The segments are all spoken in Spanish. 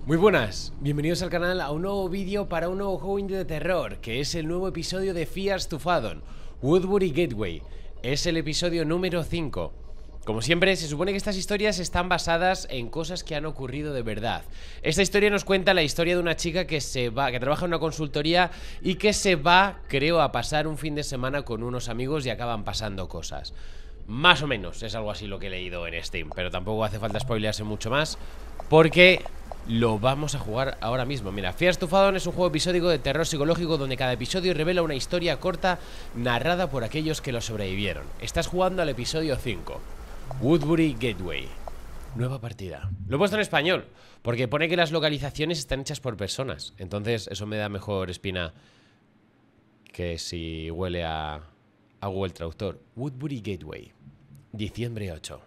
Muy buenas, bienvenidos al canal a un nuevo vídeo para un nuevo juego indie de terror, que es el nuevo episodio de Fears to Fathom, Woodbury Gateway. Es el episodio número 5. Como siempre, se supone que estas historias están basadas en cosas que han ocurrido de verdad. Esta historia nos cuenta la historia de una chica que trabaja en una consultoría y que se va, creo, a pasar un fin de semana con unos amigos y acaban pasando cosas. Más o menos, es algo así lo que he leído en Steam, pero tampoco hace falta spoilearse mucho más, porque lo vamos a jugar ahora mismo. Mira, Fears to Fathom es un juego episódico de terror psicológico donde cada episodio revela una historia corta narrada por aquellos que lo sobrevivieron. Estás jugando al episodio 5, Woodbury Gateway. Nueva partida. Lo he puesto en español porque pone que las localizaciones están hechas por personas. Entonces eso me da mejor espina que si huele a Google Traductor. Woodbury Gateway, diciembre 8.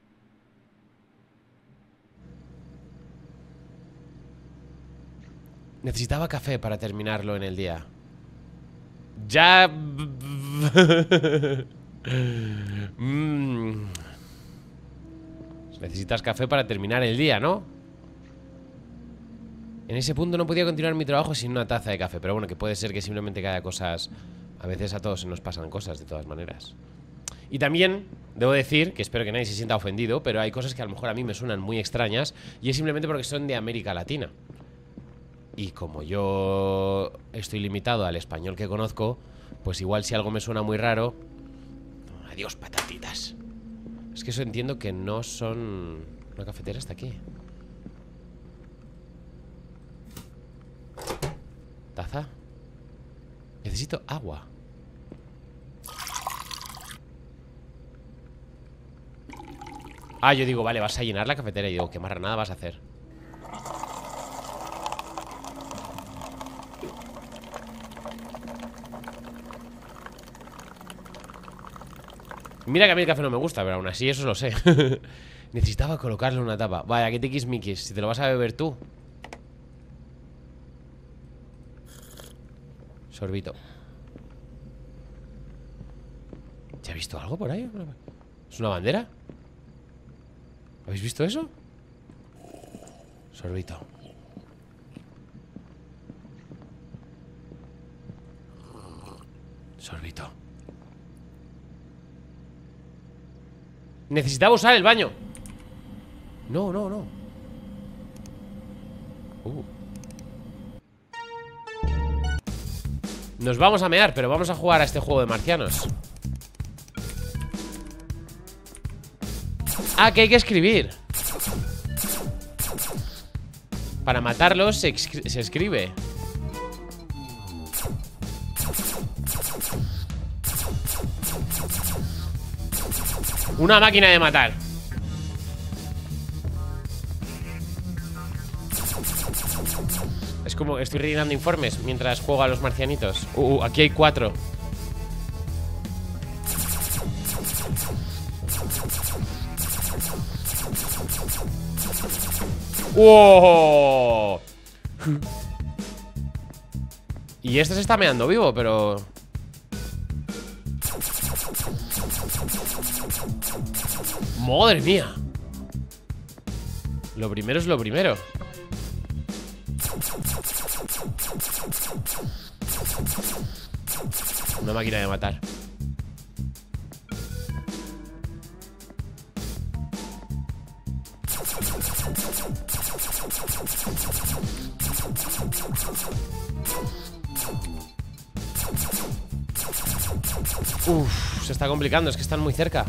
Necesitaba café para terminarlo en el día. Ya... Necesitas café para terminar el día, ¿no? En ese punto no podía continuar mi trabajo sin una taza de café. Pero bueno, que puede ser que simplemente haya cosas... A veces a todos se nos pasan cosas, de todas maneras. Y también debo decir, que espero que nadie se sienta ofendido, pero hay cosas que a lo mejor a mí me suenan muy extrañas, y es simplemente porque son de América Latina. Y como yo estoy limitado al español que conozco, pues igual si algo me suena muy raro... Adiós, patatitas. Es que eso entiendo que no son... Una cafetera está aquí. ¿Taza? Necesito agua. Ah, yo digo, vale, vas a llenar la cafetera. Y digo, qué marranada vas a hacer. Mira que a mí el café no me gusta, pero aún así eso lo sé. Necesitaba colocarle una tapa. Vaya, que tiquismiquis, si te lo vas a beber tú. Sorbito. ¿Ya has visto algo por ahí? ¿Es una bandera? ¿Habéis visto eso? Sorbito. Sorbito. Necesitaba usar el baño. No, no, no. Nos vamos a mear, pero vamos a jugar a este juego de marcianos. Ah, que hay que escribir. Para matarlos se escribe. Una máquina de matar. Es como estoy rellenando informes mientras juego a los marcianitos. Aquí hay 4. ¡Wow! Y este se está meando vivo, pero... ¡Madre mía! Lo primero es lo primero. Una máquina de matar. Uf, se está complicando, es que están muy cerca.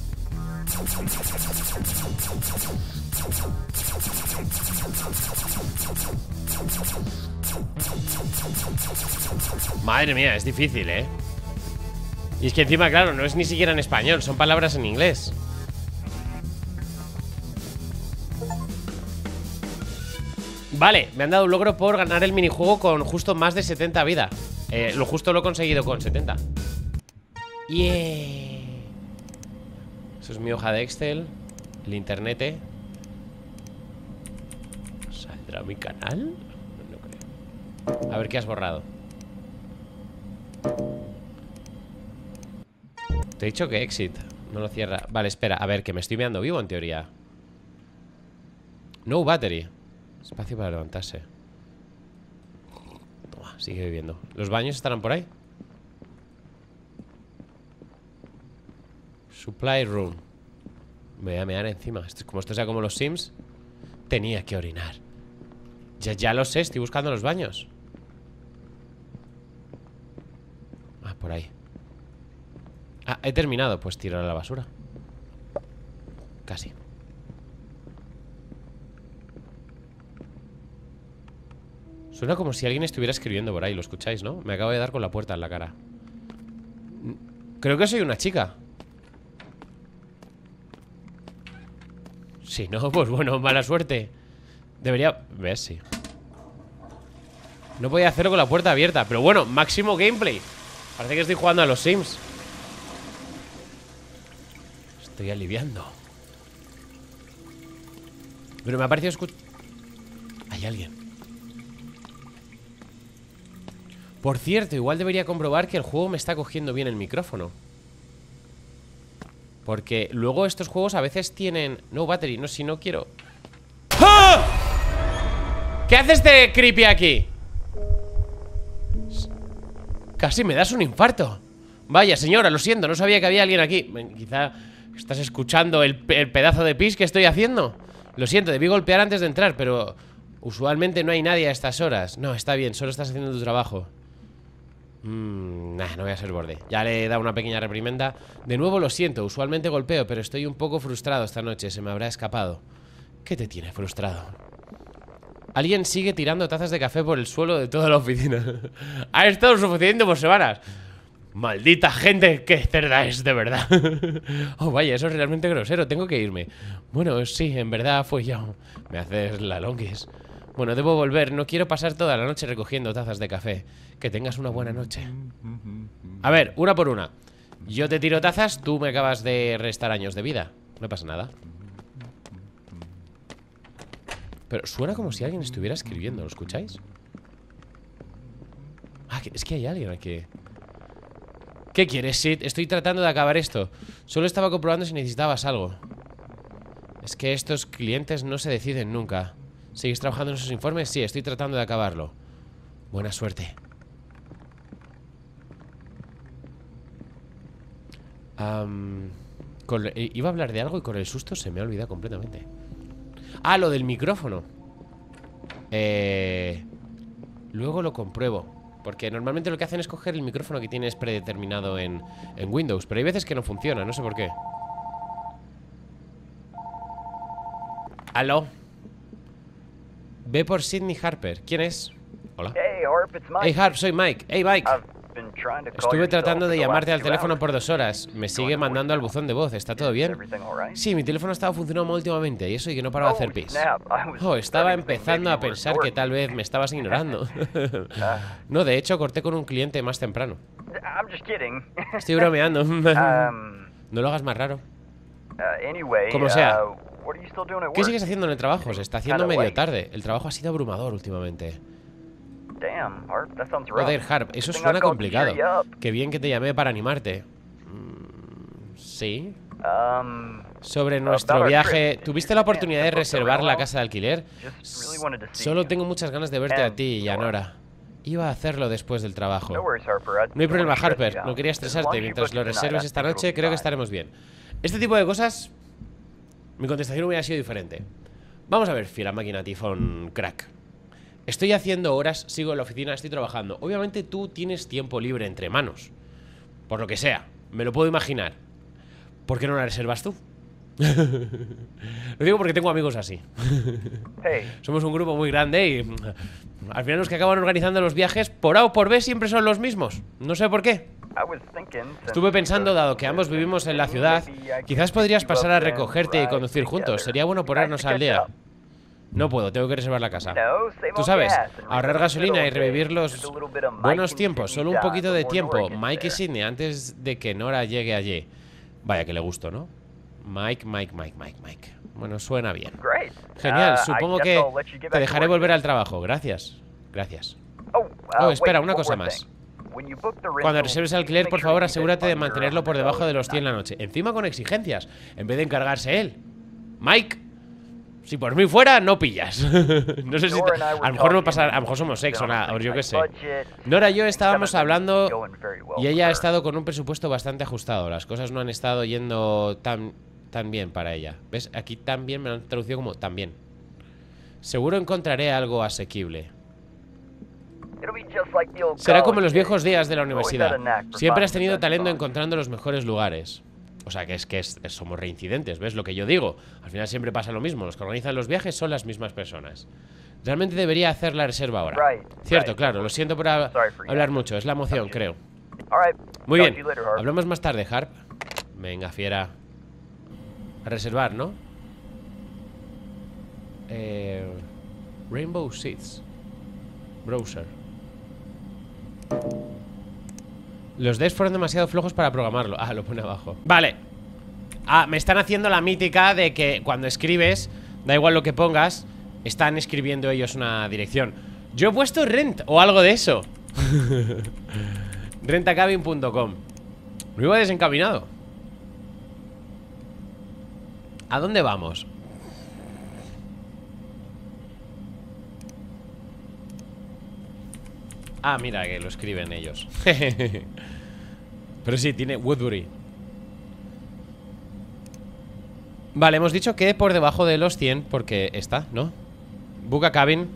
Madre mía, es difícil, ¿eh? Y es que encima, claro, no es ni siquiera en español, son palabras en inglés. Vale, me han dado un logro por ganar el minijuego con justo más de 70 vida. Lo justo lo he conseguido con 70. Yeah. Eso es mi hoja de Excel. El internet. ¿Saldrá mi canal? No creo. A ver qué has borrado. Te he dicho que exit. No lo cierra. Vale, espera, a ver, que me estoy meando vivo en teoría. No battery. Espacio para levantarse. Toma, sigue viviendo. ¿Los baños estarán por ahí? Supply room. Me voy a mear encima. Como esto sea como los Sims. Tenía que orinar. Ya lo sé, estoy buscando los baños. Ah, por ahí. Ah, he terminado. Pues tirar a la basura. Casi. Suena como si alguien estuviera escribiendo por ahí. ¿Lo escucháis, no? Me acabo de dar con la puerta en la cara. Creo que soy una chica. Si no, pues bueno, mala suerte. Debería... ¿Ves? Sí. No podía hacerlo con la puerta abierta. Pero bueno, máximo gameplay. Parece que estoy jugando a los Sims. Estoy aliviando. Pero me ha parecido escuchar... Hay alguien. Por cierto, igual debería comprobar que el juego me está cogiendo bien el micrófono. Porque luego estos juegos a veces tienen... No battery, no, si no quiero... ¡Ah! ¿Qué hace este creepy aquí? Casi me das un infarto. Vaya, señora, lo siento, no sabía que había alguien aquí. Quizá estás escuchando el pedazo de pis que estoy haciendo. Lo siento, debí golpear antes de entrar, pero usualmente no hay nadie a estas horas. No, está bien, solo estás haciendo tu trabajo. Nah, no voy a ser borde. Ya le he dado una pequeña reprimenda. De nuevo lo siento, usualmente golpeo, pero estoy un poco frustrado esta noche. Se me habrá escapado. ¿Qué te tiene frustrado? Alguien sigue tirando tazas de café por el suelo de toda la oficina. Ha estado suficiente por semanas. Maldita gente, qué cerda es, de verdad. Oh, vaya, eso es realmente grosero, tengo que irme. Bueno, sí, en verdad fue yo. Me haces la longuis. Bueno, debo volver, no quiero pasar toda la noche recogiendo tazas de café. Que tengas una buena noche. A ver, una por una. Yo te tiro tazas, tú me acabas de restar años de vida. No pasa nada. Pero suena como si alguien estuviera escribiendo, ¿lo escucháis? Ah, es que hay alguien aquí. ¿Qué quieres, Sid? Estoy tratando de acabar esto. Solo estaba comprobando si necesitabas algo. Es que estos clientes no se deciden nunca. ¿Sigues trabajando en esos informes? Sí, estoy tratando de acabarlo. Buena suerte. Iba a hablar de algo y con el susto se me ha olvidado completamente. Ah, lo del micrófono. Luego lo compruebo. Porque normalmente lo que hacen es coger el micrófono que tienes predeterminado en Windows. Pero hay veces que no funciona, no sé por qué. ¿Aló? Ve por Sydney Harper. ¿Quién es? Hola. Hey Harp, soy Mike. Hey Mike. Estuve tratando de llamarte al teléfono por 2 horas. Me sigue mandando al buzón de voz. ¿Está todo bien? Sí, mi teléfono estaba funcionando últimamente y eso y que no paraba de hacer pis. Oh, estaba empezando a pensar que tal vez me estabas ignorando. No, de hecho corté con un cliente más temprano. Estoy bromeando. No lo hagas más raro. Como sea. ¿Qué sigues haciendo en el trabajo? Se está haciendo medio tarde. El trabajo ha sido abrumador últimamente. Joder, Harp, eso suena complicado. Qué bien que te llamé para animarte. ¿Sí? Sobre nuestro viaje, ¿tuviste la oportunidad de reservar la casa de alquiler? Solo tengo muchas ganas de verte a ti y a Nora. Iba a hacerlo después del trabajo. No hay problema, Harper. No quería estresarte. Mientras lo reserves esta noche, creo que estaremos bien. Este tipo de cosas, mi contestación hubiera sido diferente. Vamos a ver, fiera máquina tifón crack. Estoy haciendo horas, sigo en la oficina, estoy trabajando. Obviamente tú tienes tiempo libre entre manos. Por lo que sea, me lo puedo imaginar. ¿Por qué no la reservas tú? Lo digo porque tengo amigos así. Somos un grupo muy grande y al final los que acaban organizando los viajes, por A o por B, siempre son los mismos. No sé por qué. Estuve pensando, dado que ambos vivimos en la ciudad, quizás podrías pasar a recogerte y conducir juntos. Sería bueno ponernos al día. No puedo, tengo que reservar la casa. Tú sabes, ahorrar gasolina y revivir los buenos tiempos. Solo un poquito de tiempo. Mike y Sydney antes de que Nora llegue allí. Vaya que le gustó, ¿no? Mike. Bueno, suena bien. Genial, supongo que te dejaré volver al trabajo. Gracias. Oh, espera, una cosa más. Cuando reserves alquiler, por favor, asegúrate de mantenerlo por debajo de los 100 la noche. Encima con exigencias, en vez de encargarse él. Mike. Si por mí fuera, no pillas. No sé si a lo mejor no pasa, a lo mejor somos sexo, nada, o yo qué sé. Nora y yo estábamos hablando y ella ha estado con un presupuesto bastante ajustado. Las cosas no han estado yendo tan bien para ella. ¿Ves? Aquí tan bien me lo han traducido como tan bien. Seguro encontraré algo asequible. Será como en los viejos días de la universidad. Siempre has tenido talento encontrando los mejores lugares. O sea, somos reincidentes, ¿ves lo que yo digo? Al final siempre pasa lo mismo. Los que organizan los viajes son las mismas personas. Realmente debería hacer la reserva ahora. Cierto, claro, lo siento por hablar mucho. Es la emoción, creo. Muy bien, hablamos más tarde, Harp. Venga, fiera. A reservar, ¿no? Rainbow Seeds Browser. Los devs fueron demasiado flojos para programarlo. Ah, lo pone abajo. Vale. Ah, me están haciendo la mítica de que cuando escribes, da igual lo que pongas, están escribiendo ellos una dirección. Yo he puesto rent o algo de eso. Rentacabin.com. Me iba desencaminado. ¿A dónde vamos? Ah, mira, que lo escriben ellos. Pero sí, tiene Woodbury. Vale, hemos dicho que por debajo de los 100, porque está, ¿no? Book a cabin.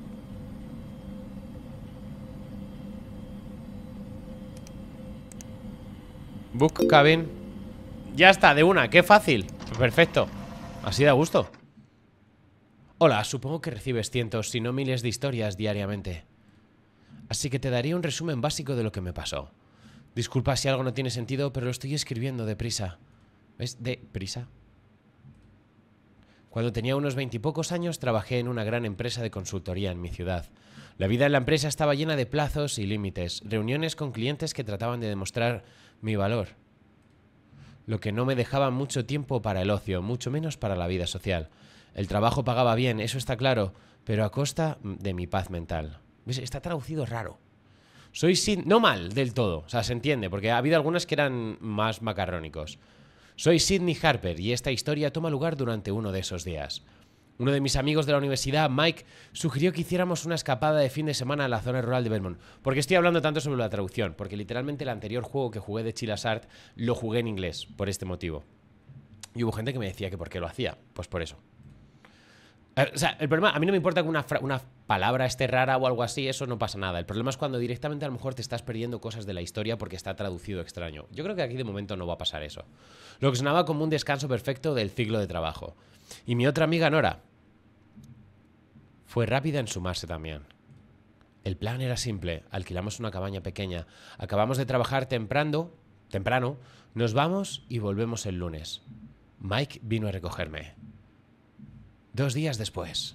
Book cabin. Ya está, de una, qué fácil. Perfecto, así da gusto. Hola, supongo que recibes cientos, si no miles de historias diariamente. Así que te daría un resumen básico de lo que me pasó. Disculpa si algo no tiene sentido, pero lo estoy escribiendo deprisa. ¿Ves? Deprisa. Cuando tenía unos 20 y pocos años, trabajé en una gran empresa de consultoría en mi ciudad. La vida en la empresa estaba llena de plazos y límites, reuniones con clientes que trataban de demostrar mi valor. Lo que no me dejaba mucho tiempo para el ocio, mucho menos para la vida social. El trabajo pagaba bien, eso está claro, pero a costa de mi paz mental. ¿Ves? Está traducido raro. Soy no mal del todo, o sea, se entiende, porque ha habido algunos que eran más macarrónicos. Soy Sidney Harper y esta historia toma lugar durante uno de esos días. Uno de mis amigos de la universidad, Mike, sugirió que hiciéramos una escapada de fin de semana a la zona rural de Vermont. ¿Por qué estoy hablando tanto sobre la traducción? Porque literalmente el anterior juego que jugué de Chilas Art lo jugué en inglés, por este motivo. Y hubo gente que me decía que por qué lo hacía. Pues por eso. O sea, el problema, a mí no me importa que una palabra esté rara o algo así, eso no pasa nada. El problema es cuando directamente a lo mejor te estás perdiendo cosas de la historia porque está traducido extraño. Yo creo que aquí de momento no va a pasar eso. Lo que sonaba como un descanso perfecto del ciclo de trabajo. Y mi otra amiga Nora fue rápida en sumarse también. El plan era simple, alquilamos una cabaña pequeña, acabamos de trabajar temprano, nos vamos y volvemos el lunes. Mike vino a recogerme. 2 días después.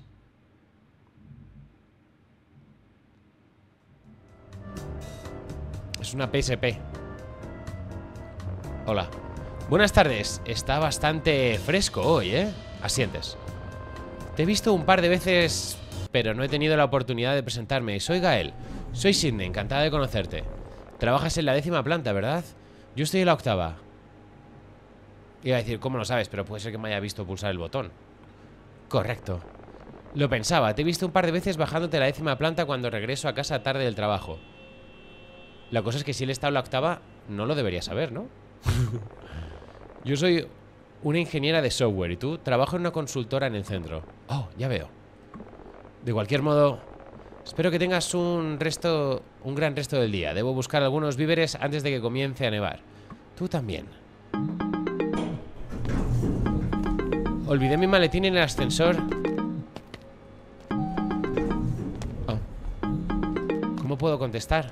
Es una PSP. Hola. Buenas tardes. Está bastante fresco hoy, ¿eh? Asientes. Te he visto un par de veces, pero no he tenido la oportunidad de presentarme. Soy Gael. Soy Sidney, encantada de conocerte. Trabajas en la 10ª planta, ¿verdad? Yo estoy en la 8ª. Iba a decir, ¿cómo lo sabes? Pero puede ser que me haya visto pulsar el botón. Correcto. Lo pensaba, te he visto un par de veces bajándote a la 10ª planta cuando regreso a casa tarde del trabajo. La cosa es que si él está en la 8ª, no lo debería saber, ¿no? Yo soy una ingeniera de software y tú trabajo en una consultora en el centro. Oh, ya veo. De cualquier modo, espero que tengas un gran resto del día. Debo buscar algunos víveres antes de que comience a nevar. Tú también. Olvidé mi maletín en el ascensor. Oh. ¿Cómo puedo contestar?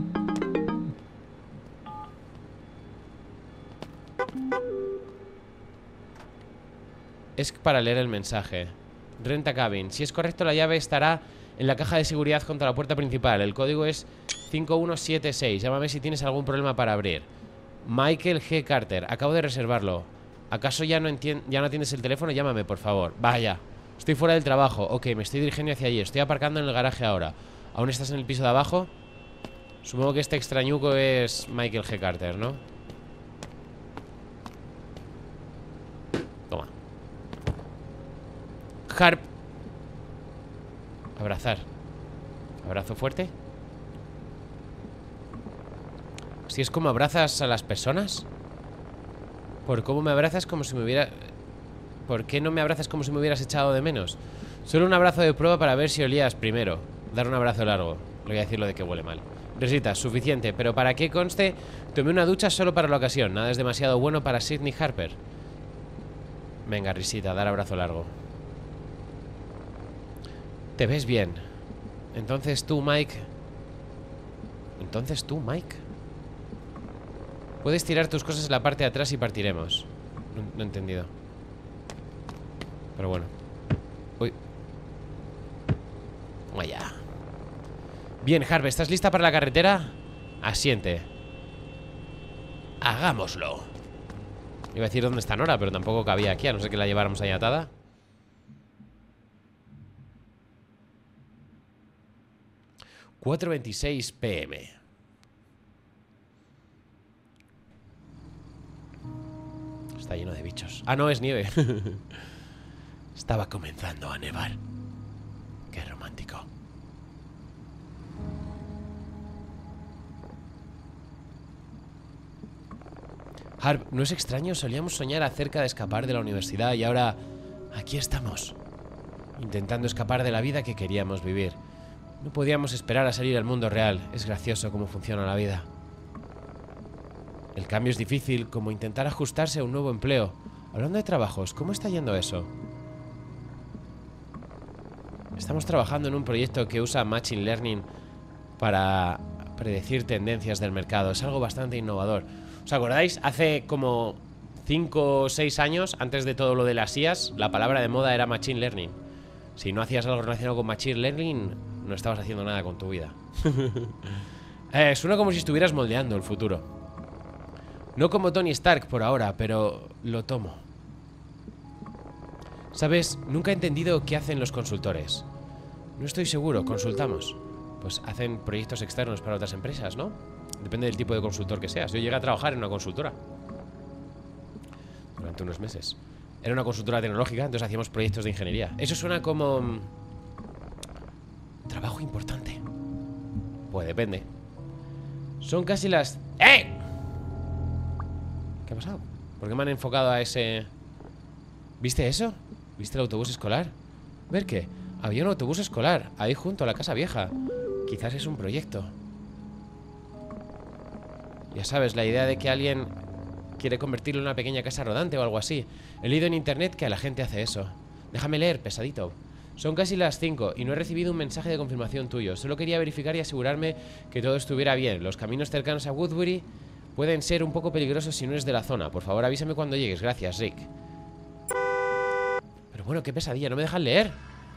Es para leer el mensaje. Renta cabin. Si es correcto, la llave estará en la caja de seguridad junto a la puerta principal. El código es 5176. Llámame si tienes algún problema para abrir. Michael G. Carter. Acabo de reservarlo. ¿Acaso ya no atiendes el teléfono? Llámame, por favor. Vaya. Estoy fuera del trabajo. Ok, me estoy dirigiendo hacia allí. Estoy aparcando en el garaje ahora. ¿Aún estás en el piso de abajo? Supongo que este extrañuco es Michael G. Carter, ¿no? Toma. Harp. Abrazar. Abrazo fuerte. Si es como abrazas a las personas. ¿Por cómo me abrazas como si me hubiera... ¿Por qué no me abrazas como si me hubieras echado de menos? Solo un abrazo de prueba para ver si olías primero. Dar un abrazo largo. Le voy a decir lo de que huele mal. Risita, suficiente, pero para que conste, tomé una ducha solo para la ocasión. Nada es demasiado bueno para Sydney Harper. Venga, risita, dar abrazo largo. Te ves bien. Entonces tú, Mike. Puedes tirar tus cosas en la parte de atrás y partiremos. No he entendido. Pero bueno. Uy. Vaya. Bien, Harp, ¿estás lista para la carretera? Asiente. Hagámoslo. Iba a decir dónde está Nora, pero tampoco cabía aquí, a no ser que la lleváramos ahí atada. ...4:26 p.m. Está lleno de bichos. Ah, no, es nieve. Estaba comenzando a nevar. Qué romántico. Harp, ¿no es extraño? Solíamos soñar acerca de escapar de la universidad y ahora aquí estamos, intentando escapar de la vida que queríamos vivir. No podíamos esperar a salir al mundo real. Es gracioso cómo funciona la vida. El cambio es difícil, como intentar ajustarse a un nuevo empleo. Hablando de trabajos, ¿cómo está yendo eso? Estamos trabajando en un proyecto que usa Machine Learning para predecir tendencias del mercado. Es algo bastante innovador. ¿Os acordáis? Hace como 5 o 6 años, antes de todo lo de las IAs, la palabra de moda era Machine Learning. Si no hacías algo relacionado con Machine Learning, no estabas haciendo nada con tu vida. Suena como si estuvieras moldeando el futuro. No como Tony Stark por ahora, pero lo tomo. ¿Sabes? Nunca he entendido qué hacen los consultores. No estoy seguro, consultamos. Pues hacen proyectos externos para otras empresas, ¿no? Depende del tipo de consultor que seas. Yo llegué a trabajar en una consultora durante unos meses. Era una consultora tecnológica, entonces hacíamos proyectos de ingeniería. Eso suena como... trabajo importante. Pues depende. Son casi las... ¡Eh! ¿Qué ha pasado? ¿Por qué me han enfocado a ese...? ¿Viste eso? ¿Viste el autobús escolar? ¿Ver qué? Había un autobús escolar ahí junto a la casa vieja. Quizás es un proyecto. Ya sabes, la idea de que alguien quiere convertirlo en una pequeña casa rodante o algo así. He leído en internet que a la gente hace eso. Déjame leer, pesadito. Son casi las 5 y no he recibido un mensaje de confirmación tuyo. Solo quería verificar y asegurarme que todo estuviera bien. Los caminos cercanos a Woodbury pueden ser un poco peligrosos si no eres de la zona. Por favor, avísame cuando llegues. Gracias, Rick. Pero bueno, qué pesadilla. ¿No me dejan leer?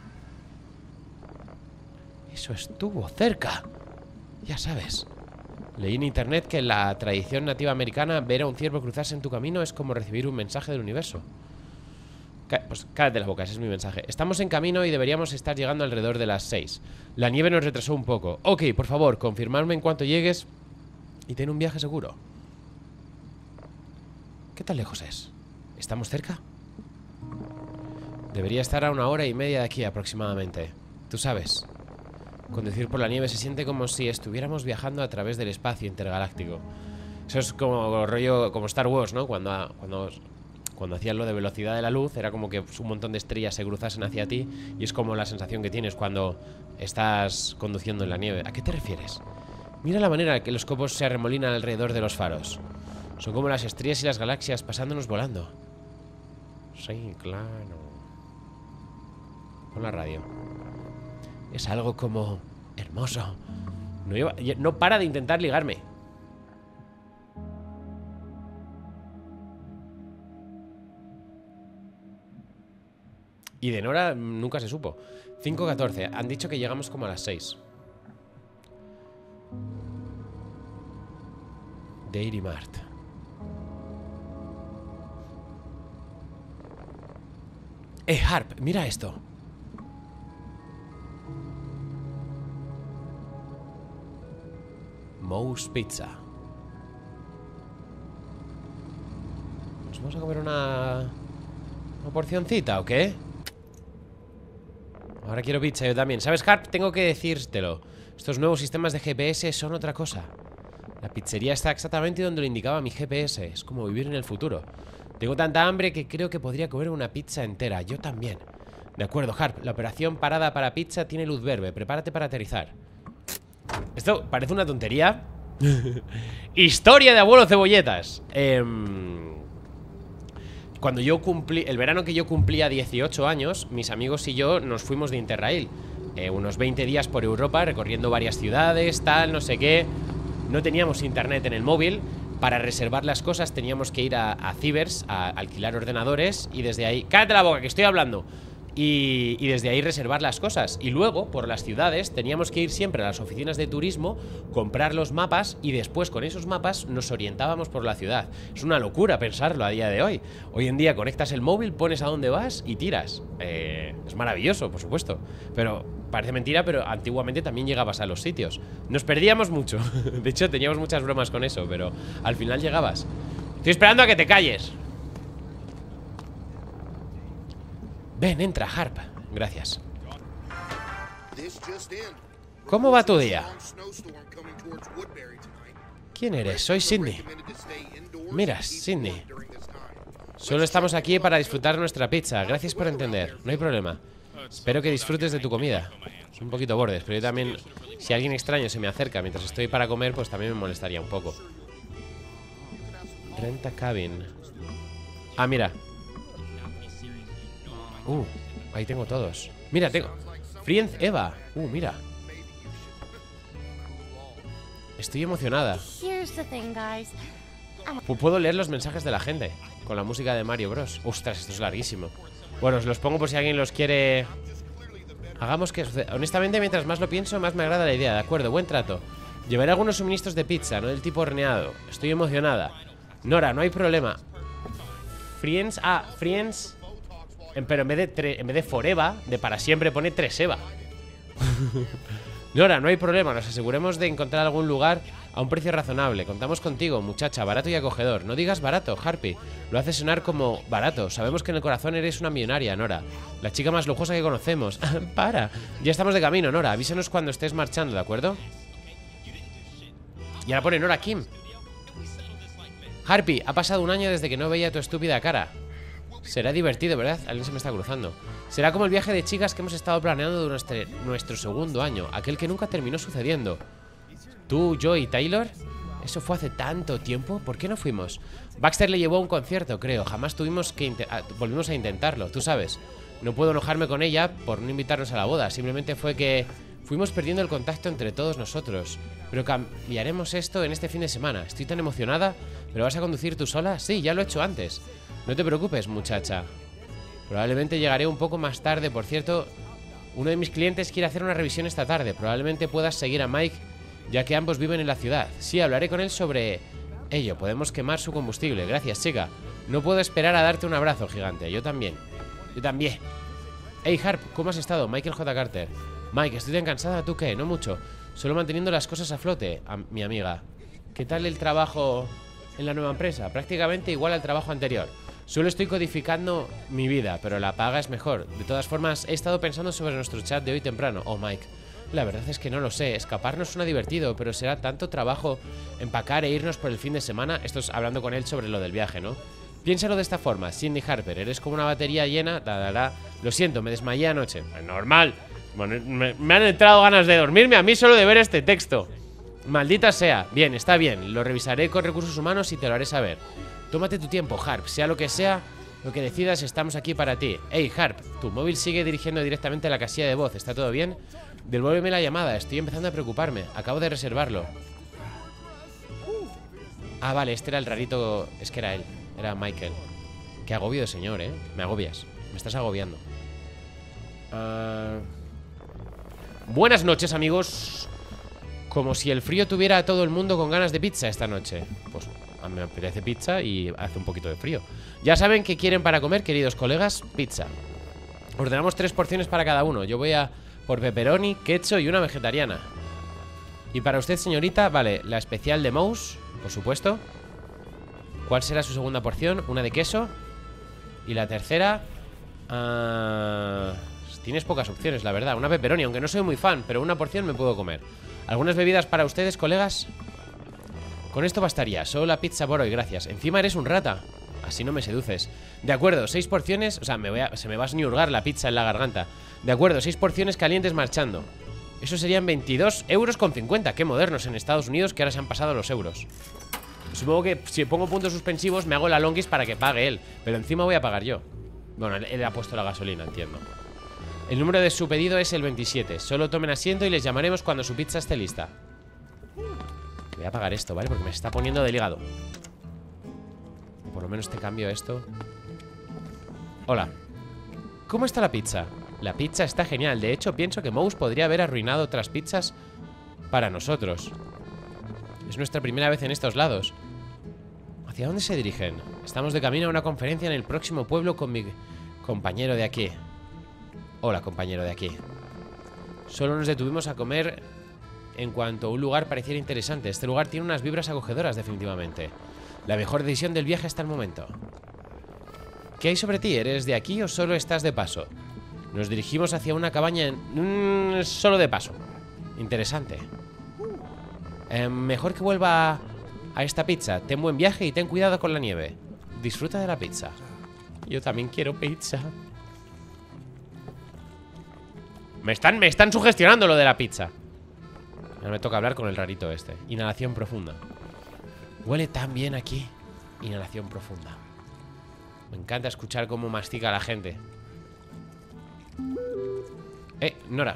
Eso estuvo cerca. Ya sabes. Leí en internet que en la tradición nativa americana ver a un ciervo cruzarse en tu camino es como recibir un mensaje del universo. Pues cállate la boca, ese es mi mensaje. Estamos en camino y deberíamos estar llegando alrededor de las 6. La nieve nos retrasó un poco. Ok, por favor, confirmadme en cuanto llegues y ten un viaje seguro. ¿Qué tan lejos es? ¿Estamos cerca? Debería estar a 1 hora y media de aquí aproximadamente. Tú sabes, conducir por la nieve se siente como si estuviéramos viajando a través del espacio intergaláctico. Eso es como rollo, como Star Wars, ¿no? Cuando hacían lo de velocidad de la luz, era como que un montón de estrellas se cruzasen hacia ti. Y es como la sensación que tienes cuando estás conduciendo en la nieve. ¿A qué te refieres? Mira la manera en que los copos se arremolinan alrededor de los faros. Son como las estrellas y las galaxias pasándonos volando. Sí, claro. Pon la radio. Es algo como... hermoso. No para de intentar ligarme. Y de Nora nunca se supo. 5:14. Han dicho que llegamos como a las 6. Dairy Mart. Harp, mira esto. Moe's Pizza. ¿Nos vamos a comer una porcioncita o qué? Ahora quiero pizza yo también. ¿Sabes, Harp? Tengo que decírtelo. Estos nuevos sistemas de GPS son otra cosa. La pizzería está exactamente donde lo indicaba mi GPS. Es como vivir en el futuro. Tengo tanta hambre que creo que podría comer una pizza entera. Yo también. De acuerdo, Harp. La operación parada para pizza tiene luz verde. Prepárate para aterrizar. Esto parece una tontería. Historia de abuelo cebolletas. Cuando yo cumplí, el verano que yo cumplía 18 años, mis amigos y yo nos fuimos de Interrail. Unos 20 días por Europa, recorriendo varias ciudades, tal, no sé qué. No teníamos internet en el móvil. Para reservar las cosas teníamos que ir a Cibers, a alquilar ordenadores. Y desde ahí... ¡Cállate la boca, que estoy hablando! Y desde ahí reservar las cosas. Y luego, por las ciudades, teníamos que ir siempre a las oficinas de turismo, comprar los mapas y después con esos mapas nos orientábamos por la ciudad. Es una locura pensarlo a día de hoy. Hoy en día conectas el móvil, pones a dónde vas y tiras. Es maravilloso, por supuesto. Pero parece mentira, pero antiguamente también llegabas a los sitios. Nos perdíamos mucho. De hecho, teníamos muchas bromas con eso, pero al final llegabas. Estoy esperando a que te calles. Ven, entra, Harp. Gracias. ¿Cómo va tu día? ¿Quién eres? Soy Sydney. Mira, Sydney. Solo estamos aquí para disfrutar nuestra pizza. Gracias por entender. No hay problema. Espero que disfrutes de tu comida. Son un poquito bordes, pero yo también... Si alguien extraño se me acerca mientras estoy para comer, pues también me molestaría un poco. Renta cabin. Ah, mira. Ahí tengo todos. Mira, tengo Friends Eva. Mira. Estoy emocionada. Puedo leer los mensajes de la gente con la música de Mario Bros. Ostras, esto es larguísimo. Bueno, os los pongo por si alguien los quiere. Hagamos que suceda. Honestamente, mientras más lo pienso, más me agrada la idea. De acuerdo, buen trato. Llevaré algunos suministros de pizza, no del tipo horneado. Estoy emocionada. Nora, no hay problema. Friends. Friends. Pero en vez de Foreva, de para siempre, pone Treseva. Nora, no hay problema. Nos aseguremos de encontrar algún lugar a un precio razonable. Contamos contigo, muchacha, barato y acogedor. No digas barato, Harpy. Lo hace sonar como barato. Sabemos que en el corazón eres una millonaria, Nora. La chica más lujosa que conocemos. Para. Ya estamos de camino, Nora. Avísanos cuando estés marchando, ¿de acuerdo? Y ahora pone Nora Kim. Harpy, ha pasado un año desde que no veía tu estúpida cara. Será divertido, ¿verdad? Alguien se me está cruzando. Será como el viaje de chicas que hemos estado planeando durante nuestro segundo año. Aquel que nunca terminó sucediendo. ¿Tú, yo y Taylor? ¿Eso fue hace tanto tiempo? ¿Por qué no fuimos? Baxter le llevó a un concierto, creo. Jamás volvimos a intentarlo, tú sabes. No puedo enojarme con ella por no invitarnos a la boda. Simplemente fue que fuimos perdiendo el contacto entre todos nosotros. Pero cambiaremos esto en este fin de semana. Estoy tan emocionada. ¿Pero vas a conducir tú sola? Sí, ya lo he hecho antes. No te preocupes, muchacha. Probablemente llegaré un poco más tarde. Por cierto, uno de mis clientes quiere hacer una revisión esta tarde. Probablemente puedas seguir a Mike, ya que ambos viven en la ciudad. Sí, hablaré con él sobre ello. Podemos quemar su combustible. Gracias, chica. No puedo esperar a darte un abrazo, gigante. Yo también. Yo también. Hey, Harp, ¿cómo has estado? Michael J. Carter. Mike, estoy tan cansada. ¿Tú qué? No mucho. Solo manteniendo las cosas a flote, mi amiga. ¿Qué tal el trabajo en la nueva empresa? Prácticamente igual al trabajo anterior. Solo estoy codificando mi vida, pero la paga es mejor. De todas formas, he estado pensando sobre nuestro chat de hoy temprano. Oh, Mike, la verdad es que no lo sé. Escaparnos suena divertido, pero será tanto trabajo empacar e irnos por el fin de semana. Esto es hablando con él sobre lo del viaje, ¿no? Piénsalo de esta forma, Sydney Harper. Eres como una batería llena. Lo siento, me desmayé anoche. Normal. Bueno, me han entrado ganas de dormirme a mí solo de ver este texto. Maldita sea. Bien, está bien. Lo revisaré con recursos humanos y te lo haré saber. Tómate tu tiempo, Harp. Sea lo que sea, lo que decidas, estamos aquí para ti. Hey, Harp, tu móvil sigue dirigiendo directamente a la casilla de voz. ¿Está todo bien? Devuélveme la llamada. Estoy empezando a preocuparme. Acabo de reservarlo. Ah, vale, este era el rarito. Es que era él. Era Michael. Qué agobio de señor, ¿eh? Me agobias. Me estás agobiando. Buenas noches, amigos. Como si el frío tuviera a todo el mundo con ganas de pizza esta noche. Pues a mí me apetece pizza y hace un poquito de frío. Ya saben qué quieren para comer, queridos colegas. Pizza. Ordenamos 3 porciones para cada uno. Yo voy a por pepperoni, ketchup y una vegetariana. Y para usted, señorita, vale, la especial de Mouse, por supuesto. ¿Cuál será su segunda porción? Una de queso. Y la tercera... tienes pocas opciones, la verdad. Una pepperoni, aunque no soy muy fan, pero una porción me puedo comer. ¿Algunas bebidas para ustedes, colegas? Con esto bastaría, solo la pizza por hoy, gracias. Encima eres un rata, así no me seduces. De acuerdo, 6 porciones, o sea, se me va a sniurgar la pizza en la garganta. De acuerdo, 6 porciones calientes marchando. Eso serían 22,50 €. Qué modernos en Estados Unidos, que ahora se han pasado los euros. Supongo que si pongo puntos suspensivos me hago la longis para que pague él, pero encima voy a pagar yo. Bueno, él ha puesto la gasolina, entiendo. El número de su pedido es el 27. Solo tomen asiento y les llamaremos cuando su pizza esté lista. Voy a pagar esto, ¿vale? Porque me está poniendo del hígado. Por lo menos te cambio esto. Hola. ¿Cómo está la pizza? La pizza está genial. De hecho, pienso que Mouse podría haber arruinado otras pizzas para nosotros. Es nuestra primera vez en estos lados. ¿Hacia dónde se dirigen? Estamos de camino a una conferencia en el próximo pueblo con mi compañero de aquí. Hola, compañero de aquí. Solo nos detuvimos a comer en cuanto un lugar pareciera interesante. Este lugar tiene unas vibras acogedoras, definitivamente. La mejor decisión del viaje hasta el momento. ¿Qué hay sobre ti? ¿Eres de aquí o solo estás de paso? Nos dirigimos hacia una cabaña solo de paso. Interesante. Mejor que vuelva a esta pizza. Ten buen viaje y ten cuidado con la nieve. Disfruta de la pizza. Yo también quiero pizza. Me están sugestionando lo de la pizza. Ahora me toca hablar con el rarito este. Inhalación profunda. Huele tan bien aquí. Inhalación profunda. Me encanta escuchar cómo mastica la gente. Nora.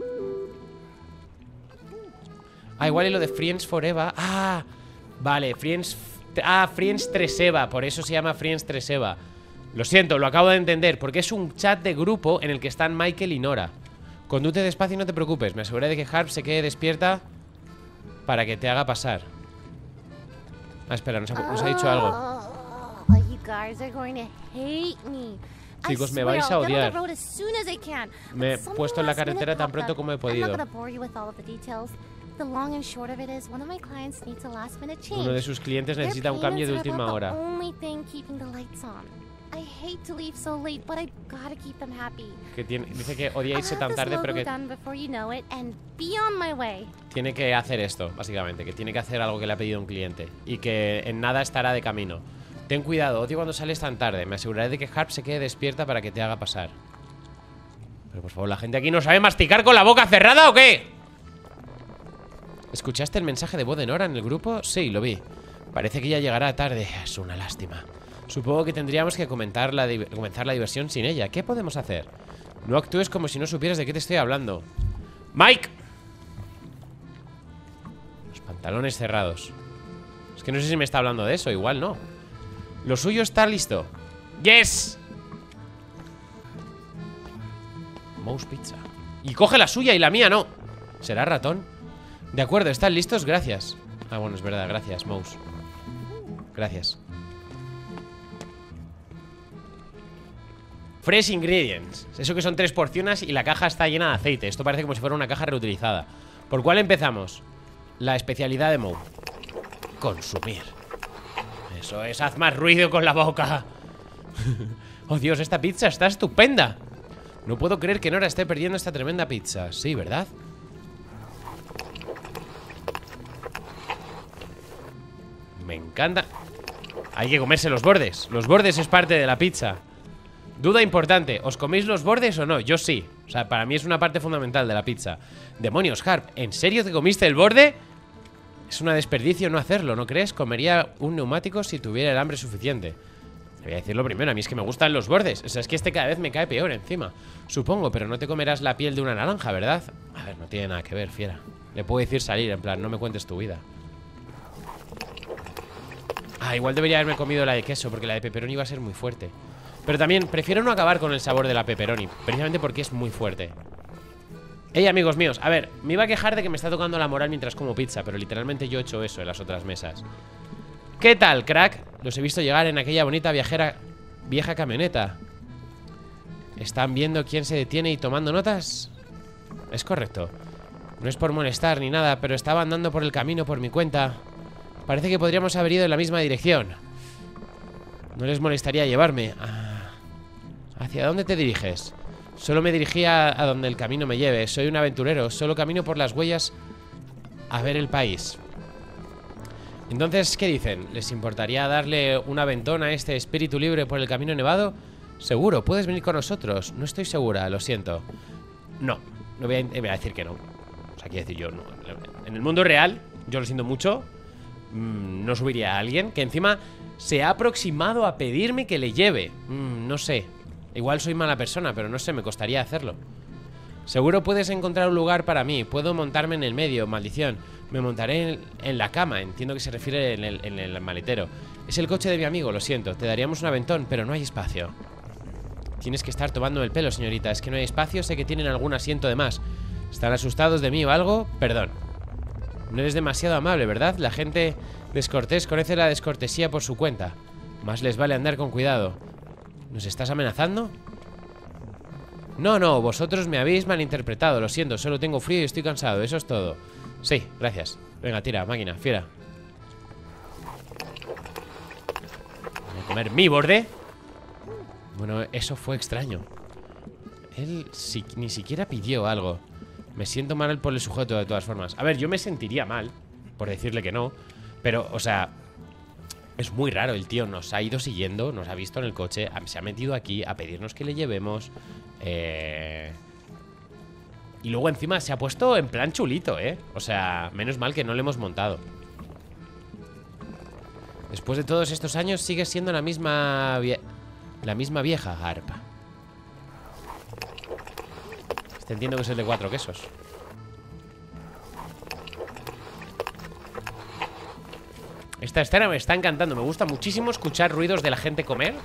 Igual es lo de Friends Forever. Vale, Friends 3eva. Por eso se llama Friends 3eva. Lo siento, lo acabo de entender. Porque es un chat de grupo en el que están Michael y Nora. Conduce despacio y no te preocupes. Me aseguré de que Harp se quede despierta para que te haga pasar. Espera, nos ha dicho algo. Chicos, me vais a odiar. Me he puesto en la carretera tan pronto como he podido. Uno de sus clientes necesita un cambio de última hora. Dice que odia irse tan tarde, pero que tiene que hacer esto, básicamente. Que tiene que hacer algo que le ha pedido un cliente. Y que en nada estará de camino. Ten cuidado, odio cuando sales tan tarde. Me aseguraré de que Harp se quede despierta para que te haga pasar. Pero por favor, ¿la gente aquí no sabe masticar con la boca cerrada o qué? ¿Escuchaste el mensaje de voz de Nora en el grupo? Sí, lo vi. Parece que ya llegará tarde. Es una lástima. Supongo que tendríamos que comenzar la diversión sin ella. ¿Qué podemos hacer? No actúes como si no supieras de qué te estoy hablando. ¡Mike! Los pantalones cerrados. Es que no sé si me está hablando de eso. Igual no. Lo suyo está listo. ¡Yes! Mouse Pizza. Y coge la suya y la mía no. ¿Será ratón? De acuerdo, ¿están listos? Gracias. Bueno, es verdad, gracias, Mouse. Gracias. Fresh Ingredients. Eso que son 3 porciones y la caja está llena de aceite. Esto parece como si fuera una caja reutilizada. ¿Por cuál empezamos? La especialidad de Moe. Consumir. Eso es, haz más ruido con la boca. Oh Dios, esta pizza está estupenda. No puedo creer que Nora esté perdiendo esta tremenda pizza. Sí, ¿verdad? Me encanta. Hay que comerse los bordes. Los bordes es parte de la pizza. Duda importante, ¿os coméis los bordes o no? Yo sí, o sea, para mí es una parte fundamental de la pizza. Demonios, Harp, ¿en serio te comiste el borde? Es un desperdicio no hacerlo, ¿no crees? Comería un neumático si tuviera el hambre suficiente. Te voy a decir lo primero, a mí es que me gustan los bordes. O sea, es que este cada vez me cae peor encima. Supongo, pero no te comerás la piel de una naranja, ¿verdad? A ver, no tiene nada que ver, fiera. Le puedo decir salir, en plan, no me cuentes tu vida. Igual debería haberme comido la de queso, porque la de pepperoni iba a ser muy fuerte. Pero también prefiero no acabar con el sabor de la pepperoni, precisamente porque es muy fuerte. Amigos míos, a ver, me iba a quejar de que me está tocando la moral mientras como pizza, pero literalmente yo he hecho eso en las otras mesas. ¿Qué tal, crack? Los he visto llegar en aquella bonita vieja camioneta. ¿Están viendo quién se detiene y tomando notas? Es correcto. No es por molestar ni nada, pero estaba andando por el camino por mi cuenta. Parece que podríamos haber ido en la misma dirección. ¿No les molestaría llevarme? ¿Hacia dónde te diriges? Solo me dirigía a donde el camino me lleve. Soy un aventurero, solo camino por las huellas a ver el país. Entonces, ¿qué dicen? ¿Les importaría darle un aventón a este espíritu libre por el camino nevado? Seguro, puedes venir con nosotros. No estoy segura, lo siento. No, no voy a decir que no. O sea, quiero decir yo no. En el mundo real, yo lo siento mucho, no subiría a alguien que encima se ha aproximado a pedirme que le lleve. No sé. Igual soy mala persona, pero no sé, me costaría hacerlo. Seguro puedes encontrar un lugar para mí. Puedo montarme en el medio, maldición. Me montaré en la cama. Entiendo que se refiere en el maletero. Es el coche de mi amigo, lo siento. Te daríamos un aventón, pero no hay espacio. Tienes que estar tomando el pelo, señorita. Es que no hay espacio, sé que tienen algún asiento de más. ¿Están asustados de mí o algo? Perdón. No eres demasiado amable, ¿verdad? La gente descortés conoce la descortesía por su cuenta. Más les vale andar con cuidado. ¿Nos estás amenazando? No, no, vosotros me habéis malinterpretado. Lo siento, solo tengo frío y estoy cansado. Eso es todo. Sí, gracias. Venga, tira, máquina, fiera. Voy a comer mi borde. Bueno, eso fue extraño. Él ni siquiera pidió algo. Me siento mal por el sujeto de todas formas. A ver, yo me sentiría mal por decirle que no. Pero, o sea, es muy raro. El tío nos ha ido siguiendo, nos ha visto en el coche, se ha metido aquí a pedirnos que le llevemos. Y luego encima se ha puesto en plan chulito, O sea, menos mal que no le hemos montado. Después de todos estos años sigue siendo la misma vieja Harpa. Entiendo que es el de 4 quesos. Esta escena me está encantando. Me gusta muchísimo escuchar ruidos de la gente comer.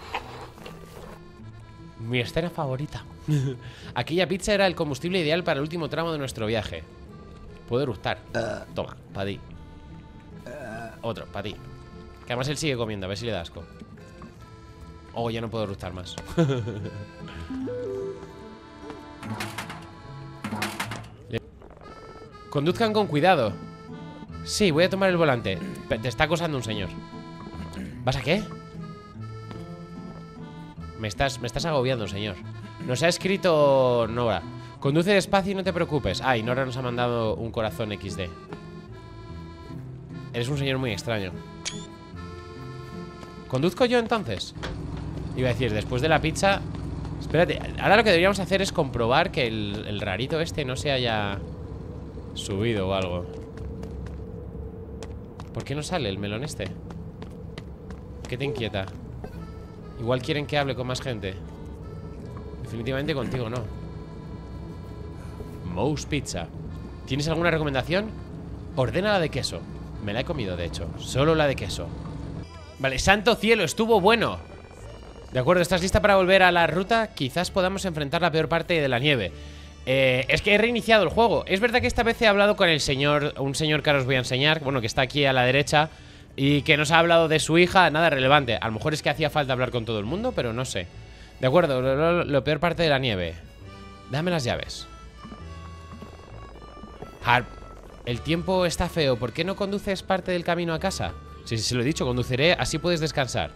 Mi escena favorita. Aquella pizza era el combustible ideal para el último tramo de nuestro viaje. Puedo eructar. Toma, para ti. Otro, para ti. Que además él sigue comiendo, a ver si le da asco. Oh, ya no puedo eructar más. Conduzcan con cuidado. Sí, voy a tomar el volante. Te está acosando un señor. ¿Vas a qué? Me estás agobiando, señor. Nos ha escrito Nora. Conduce despacio y no te preocupes. Ay, Nora nos ha mandado un corazón XD. Eres un señor muy extraño. ¿Conduzco yo entonces? Iba a decir, después de la pizza. Espérate, ahora lo que deberíamos hacer es comprobar que el rarito este no se haya subido o algo. ¿Por qué no sale el melón este? ¿Qué te inquieta? Igual quieren que hable con más gente. Definitivamente contigo no. Moe's Pizza. ¿Tienes alguna recomendación? Ordena la de queso. Me la he comido, de hecho. Solo la de queso. Vale, santo cielo, estuvo bueno. De acuerdo, ¿estás lista para volver a la ruta? Quizás podamos enfrentar la peor parte de la nieve. Es que he reiniciado el juego. Es verdad que esta vez he hablado con el señor, un señor que ahora os voy a enseñar, bueno, que está aquí a la derecha, y que nos ha hablado de su hija. Nada relevante. A lo mejor es que hacía falta hablar con todo el mundo, pero no sé. De acuerdo, lo peor parte de la nieve. Dame las llaves. Harp, el tiempo está feo. ¿Por qué no conduces parte del camino a casa? Sí, se lo he dicho, conduciré, así puedes descansar.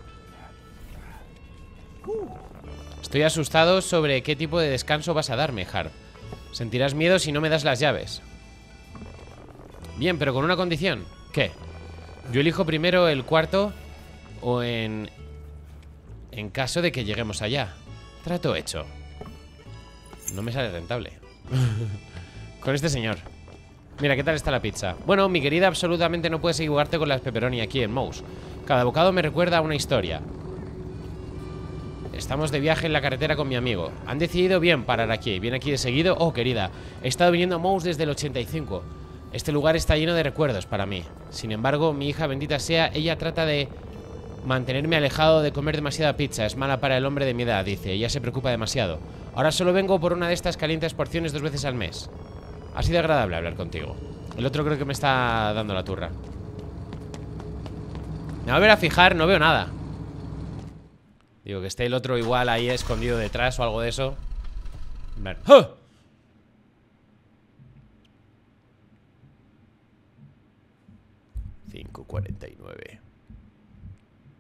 Estoy asustado sobre qué tipo de descanso vas a darme, Harp. Sentirás miedo si no me das las llaves. Bien, pero con una condición. ¿Qué? Yo elijo primero el cuarto o en caso de que lleguemos allá. Trato hecho. No me sale rentable. Con este señor. Mira, ¿qué tal está la pizza? Bueno, mi querida, absolutamente no puedes equivocarte con las pepperoni aquí en Moe's. Cada bocado me recuerda a una historia. Estamos de viaje en la carretera con mi amigo. Han decidido bien parar aquí. Viene aquí de seguido. Oh, querida, he estado viniendo a Moe's desde el 85. Este lugar está lleno de recuerdos para mí. Sin embargo, mi hija, bendita sea, ella trata de mantenerme alejado de comer demasiada pizza. Es mala para el hombre de mi edad, dice. Ella se preocupa demasiado. Ahora solo vengo por una de estas calientes porciones 2 veces al mes. Ha sido agradable hablar contigo. El otro creo que me está dando la turra. Me voy a volver a fijar, no veo nada. Digo, que esté el otro igual ahí escondido detrás o algo de eso. Vale. ¡Oh! $5.49.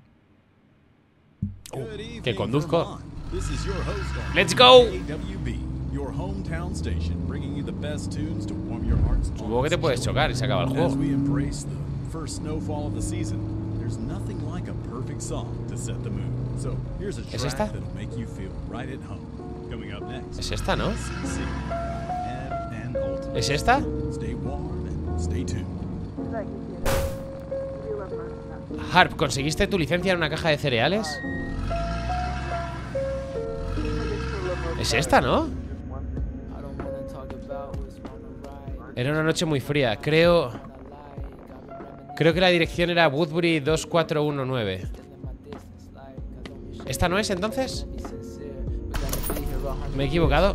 Que conduzco. Let's go. your hometown station, bringing you the best tunes to warm your hearts. Supongo que te puedes chocar y se acaba el As juego. we embrace the first snowfall of the season, there's nothing like a perfect song to set the mood. So here's a ¿Es track esta? that'll make you feel right at home. Coming up next. Es esta, ¿no? CC, Ed and Ultimate. ¿Es esta? Stay warm and stay tuned. Harp, ¿conseguiste tu licencia en una caja de cereales? Es esta, ¿no? Era una noche muy fría. Creo que la dirección era Woodbury 2419. ¿Esta no es, entonces? ¿Me he equivocado?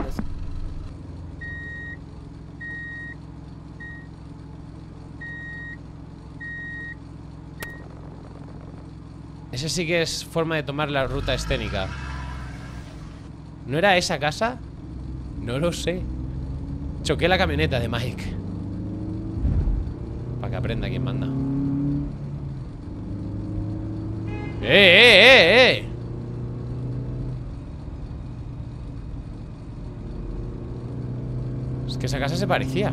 Esa sí que es forma de tomar la ruta escénica. ¿No era esa casa? No lo sé. Choqué la camioneta de Mike. Para que aprenda quién manda. ¡Eh! Es que esa casa se parecía.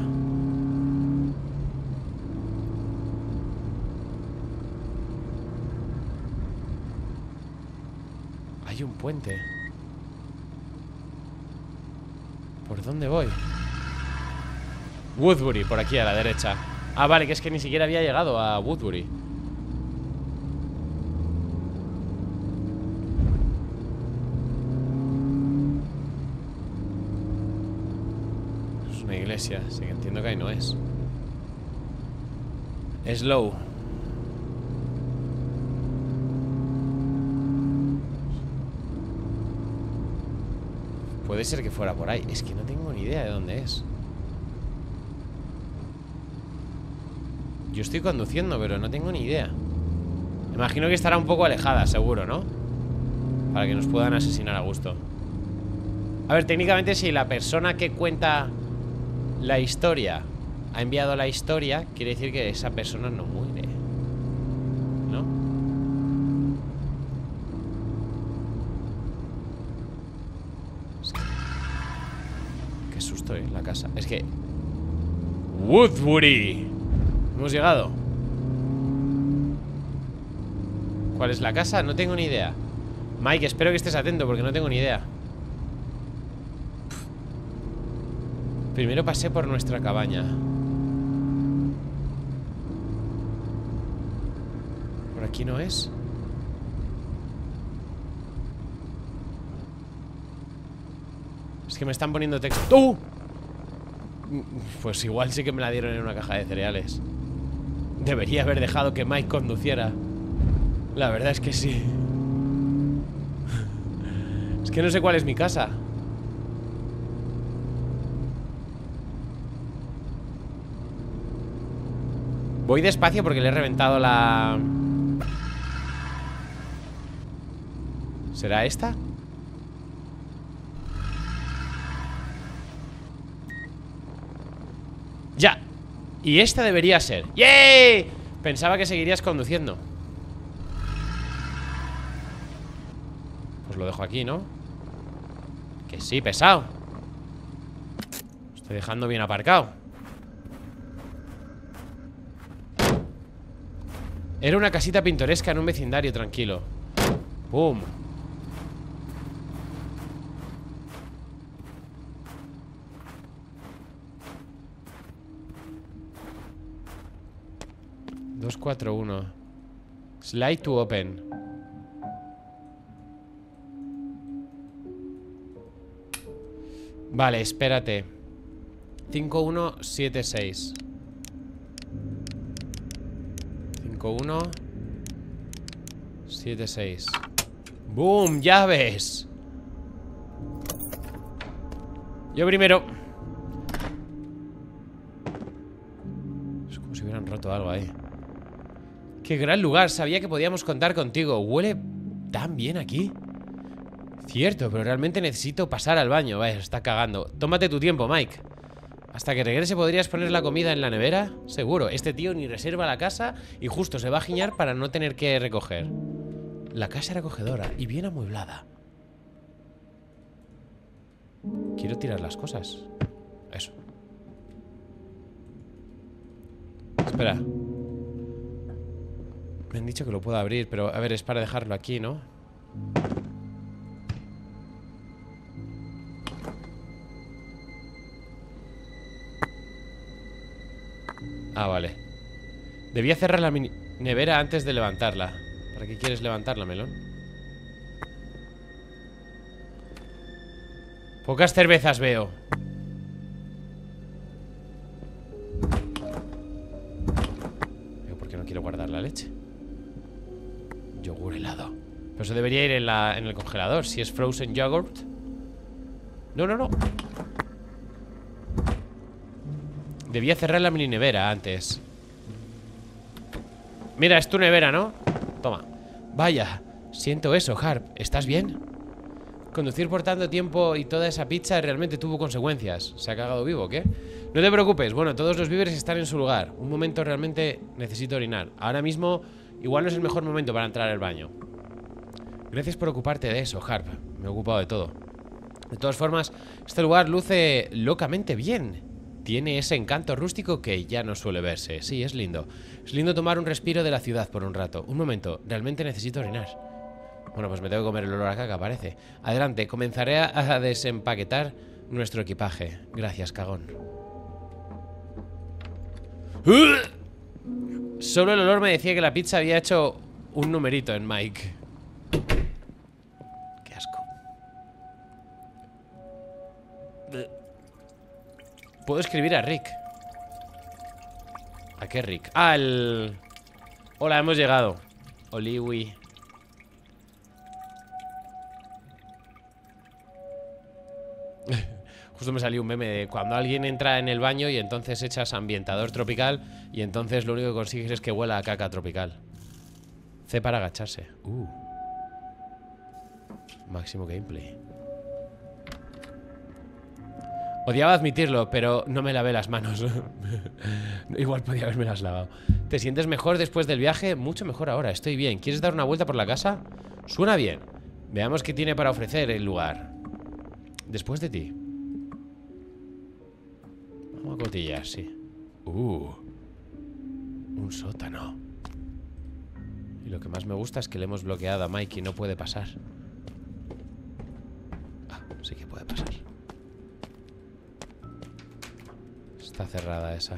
Hay un puente. ¿Por dónde voy? Woodbury, por aquí a la derecha. Ah, vale, que es que ni siquiera había llegado a Woodbury. Es una iglesia, así que entiendo que ahí no es. Slow. Puede ser que fuera por ahí. Es que no tengo ni idea de dónde es. Yo estoy conduciendo, pero no tengo ni idea. Imagino que estará un poco alejada, seguro, ¿no? Para que nos puedan asesinar a gusto. A ver, técnicamente si la persona que cuenta la historia ha enviado la historia, quiere decir que esa persona no muere, ¿no? Es que... Qué susto, la casa. Es que... Woodbury. Hemos llegado. ¿Cuál es la casa? No tengo ni idea. Mike, espero que estés atento porque no tengo ni idea. Primero pasé por nuestra cabaña. ¿Por aquí no es? Es que me están poniendo texto. ¡Uh! Pues igual sí que me la dieron en una caja de cereales. Debería haber dejado que Mike conduciera. La verdad es que sí. Es que no sé cuál es mi casa. Voy despacio porque le he reventado la... ¿Será esta? ¡Ya! Y esta debería ser. ¡Yay! Pensaba que seguirías conduciendo. Pues lo dejo aquí, ¿no? Que sí, pesado. Estoy dejando bien aparcado. Era una casita pintoresca en un vecindario tranquilo. ¡Pum! ...241... Slide to open. Vale, espérate. 5176. 5176. ¡Boom! ¡Llaves! Yo primero. Es como si hubieran roto algo ahí. ¡Qué gran lugar! Sabía que podíamos contar contigo. Huele tan bien aquí. Cierto, pero realmente necesito pasar al baño. Vaya, se está cagando. Tómate tu tiempo, Mike. Hasta que regrese, ¿podrías poner la comida en la nevera? Seguro, este tío ni reserva la casa y justo se va a giñar para no tener que recoger. La casa era acogedora y bien amueblada. Quiero tirar las cosas. Eso. Espera. Me han dicho que lo puedo abrir, pero a ver, es para dejarlo aquí, ¿no? Ah, vale. Debía cerrar la nevera antes de levantarla. ¿Para qué quieres levantarla, melón? Pocas cervezas veo. ¿Por qué no quiero guardar la leche? Yogur helado. Pero eso debería ir en el congelador. Si es frozen yogurt. No, no, no. Debía cerrar la mini nevera antes. Mira, es tu nevera, ¿no? Toma. Vaya, siento eso, Harp. ¿Estás bien? Conducir por tanto tiempo y toda esa pizza realmente tuvo consecuencias. ¿Se ha cagado vivo o qué? No te preocupes, bueno, todos los víveres están en su lugar. Un momento, realmente necesito orinar. Ahora mismo, igual no es el mejor momento para entrar al baño. Gracias por ocuparte de eso, Harp. Me he ocupado de todo. De todas formas, este lugar luce locamente bien. Tiene ese encanto rústico que ya no suele verse. Sí, es lindo. Es lindo tomar un respiro de la ciudad por un rato. Un momento, realmente necesito orinar. Bueno, pues me tengo que comer el olor a caca, parece. Adelante, comenzaré a desempaquetar nuestro equipaje. Gracias, cagón. Solo el olor me decía que la pizza había hecho un numerito en Mike. Qué asco. Puedo escribir a Rick. ¿A qué Rick? Ah, el... Hola, hemos llegado. Oliwi. Justo me salió un meme de cuando alguien entra en el baño y entonces echas ambientador tropical y entonces lo único que consigues es que huela a caca tropical. C para agacharse. Máximo gameplay. Odiaba admitirlo, pero no me lavé las manos. Igual podía haberme las lavado. ¿Te sientes mejor después del viaje? Mucho mejor ahora, estoy bien. ¿Quieres dar una vuelta por la casa? Suena bien. Veamos qué tiene para ofrecer el lugar. Después de ti. Vamos a cotillar, sí. Un sótano. Y lo que más me gusta es que le hemos bloqueado a Mike y no puede pasar. Ah, sí que puede pasar. Está cerrada esa.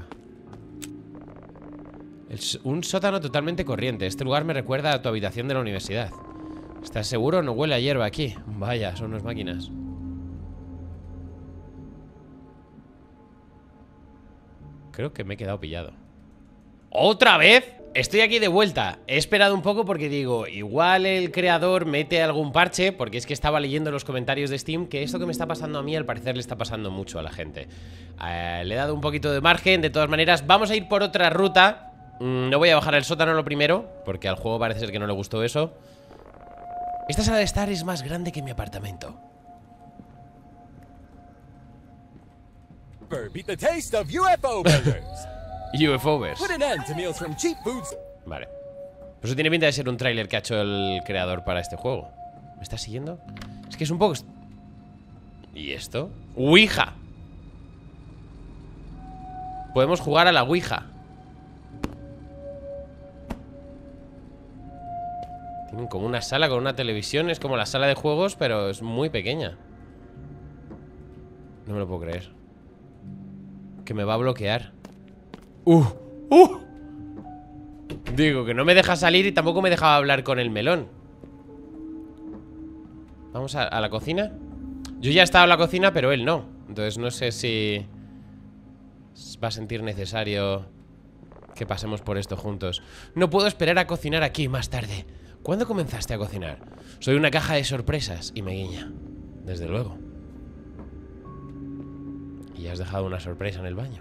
Un sótano totalmente corriente. Este lugar me recuerda a tu habitación de la universidad. ¿Estás seguro? No huele a hierba aquí. Vaya, son unas máquinas. Creo que me he quedado pillado. ¿Otra vez? Estoy aquí de vuelta. He esperado un poco porque digo, igual el creador mete algún parche, porque es que estaba leyendo los comentarios de Steam que esto que me está pasando a mí al parecer le está pasando mucho a la gente. Le he dado un poquito de margen. De todas maneras, vamos a ir por otra ruta. No voy a bajar al sótano lo primero, porque al juego parece ser que no le gustó eso. Esta sala de estar es más grande que mi apartamento. Beat the taste of UFO burgers. UFOvers. Put an end to meals from cheap foods. Vale. Pues eso tiene pinta de ser un tráiler que ha hecho el creador para este juego. ¿Me está siguiendo? Es que es un poco... ¿Y esto? ¡Ouija! Podemos jugar a la Ouija. Tienen como una sala con una televisión. Es como la sala de juegos, pero es muy pequeña. No me lo puedo creer. Que me va a bloquear. Digo, que no me deja salir y tampoco me dejaba hablar con el melón. Vamos a la cocina. Yo ya estaba en la cocina, pero él no. Entonces no sé si va a sentir necesario que pasemos por esto juntos. No puedo esperar a cocinar aquí más tarde. ¿Cuándo comenzaste a cocinar? Soy una caja de sorpresas. Y me guiña. Desde luego. Y has dejado una sorpresa en el baño.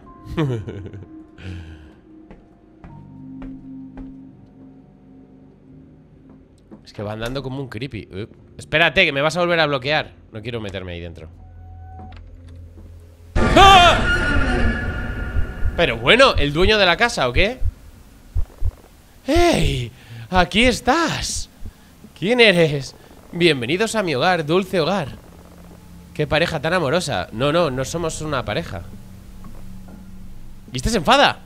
Es que va andando como un creepy. Espérate, que me vas a volver a bloquear. No quiero meterme ahí dentro. ¡Ah! Pero bueno, ¿el dueño de la casa o qué? ¡Hey! ¡Aquí estás! ¿Quién eres? Bienvenidos a mi hogar, dulce hogar. Qué pareja tan amorosa. No, no, no somos una pareja. ¿Y este se enfada?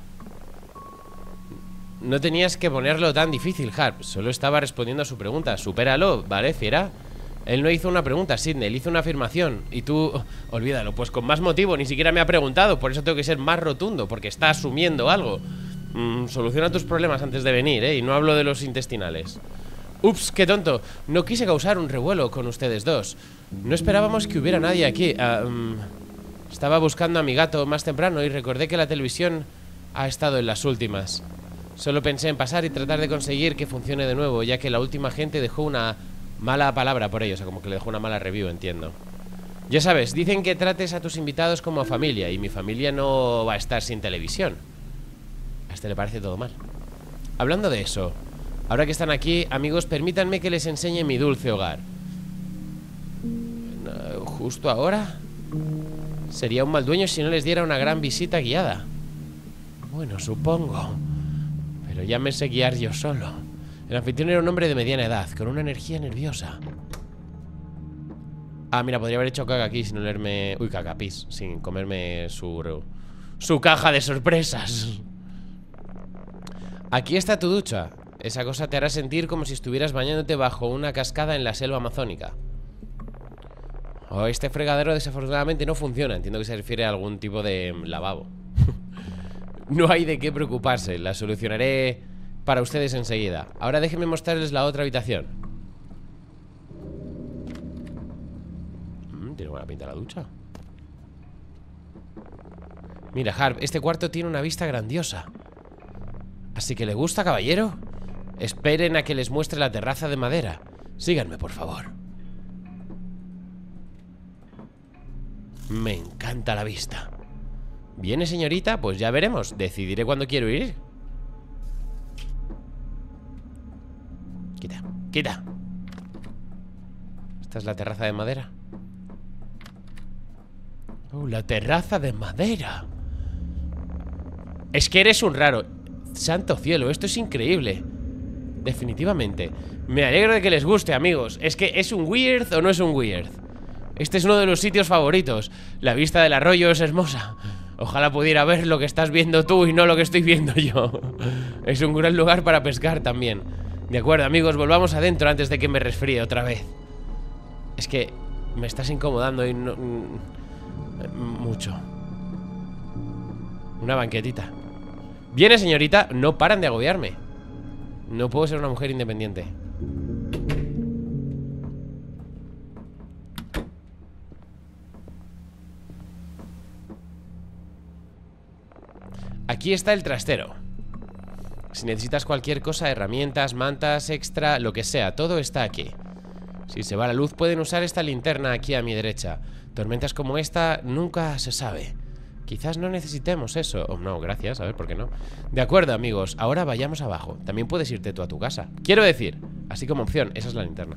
No tenías que ponerlo tan difícil, Harp. Solo estaba respondiendo a su pregunta. Supéralo, ¿vale, fiera? Él no hizo una pregunta, Sidney, él hizo una afirmación. Y tú, olvídalo, pues con más motivo. Ni siquiera me ha preguntado, por eso tengo que ser más rotundo. Porque está asumiendo algo. Soluciona tus problemas antes de venir, y no hablo de los intestinales. Ups, qué tonto. No quise causar un revuelo con ustedes dos. No esperábamos que hubiera nadie aquí. Estaba buscando a mi gato más temprano y recordé que la televisión ha estado en las últimas. Solo pensé en pasar y tratar de conseguir que funcione de nuevo, ya que la última gente dejó una mala palabra por ello. O sea, como que le dejó una mala review, entiendo. Ya sabes, dicen que trates a tus invitados como familia, y mi familia no va a estar sin televisión. A este le parece todo mal. Hablando de eso, ahora que están aquí, amigos, permítanme que les enseñe mi dulce hogar. ¿Justo ahora? Sería un mal dueño si no les diera una gran visita guiada. Bueno, supongo. Pero ya me sé guiar yo solo. El anfitrión era un hombre de mediana edad, con una energía nerviosa. Ah, mira, podría haber hecho caca sin olerme... Uy, cacapis, sin comerme su caja de sorpresas. Aquí está tu ducha. Esa cosa te hará sentir como si estuvieras bañándote bajo una cascada en la selva amazónica. Oh, este fregadero desafortunadamente no funciona. Entiendo que se refiere a algún tipo de lavabo. No hay de qué preocuparse. La solucionaré para ustedes enseguida. Ahora déjenme mostrarles la otra habitación. Tiene buena pinta la ducha. Mira, Harp, este cuarto tiene una vista grandiosa. ¿Así que le gusta, caballero? Esperen a que les muestre la terraza de madera. Síganme, por favor. Me encanta la vista. ¿Viene, señorita? Pues ya veremos. Decidiré cuándo quiero ir. Quita, quita. Esta es la terraza de madera. Oh, la terraza de madera. Es que eres un raro. Santo cielo, esto es increíble. Definitivamente. Me alegro de que les guste, amigos. Es que ¿es un weird o no es un weird? Este es uno de los sitios favoritos. La vista del arroyo es hermosa. Ojalá pudiera ver lo que estás viendo tú y no lo que estoy viendo yo. Es un gran lugar para pescar también. De acuerdo, amigos, volvamos adentro antes de que me resfríe otra vez. Es que me estás incomodando y no... mucho. Una banquetita. Viene, señorita, no paran de agobiarme. No puedo ser una mujer independiente. Aquí está el trastero. Si necesitas cualquier cosa, herramientas, mantas, extra, lo que sea, todo está aquí. Si se va la luz, pueden usar esta linterna aquí a mi derecha. Tormentas como esta nunca se sabe. Quizás no necesitemos eso. Oh, no, gracias, a ver, ¿por qué no? De acuerdo, amigos, ahora vayamos abajo. También puedes irte tú a tu casa. Quiero decir, así como opción, esa es la linterna.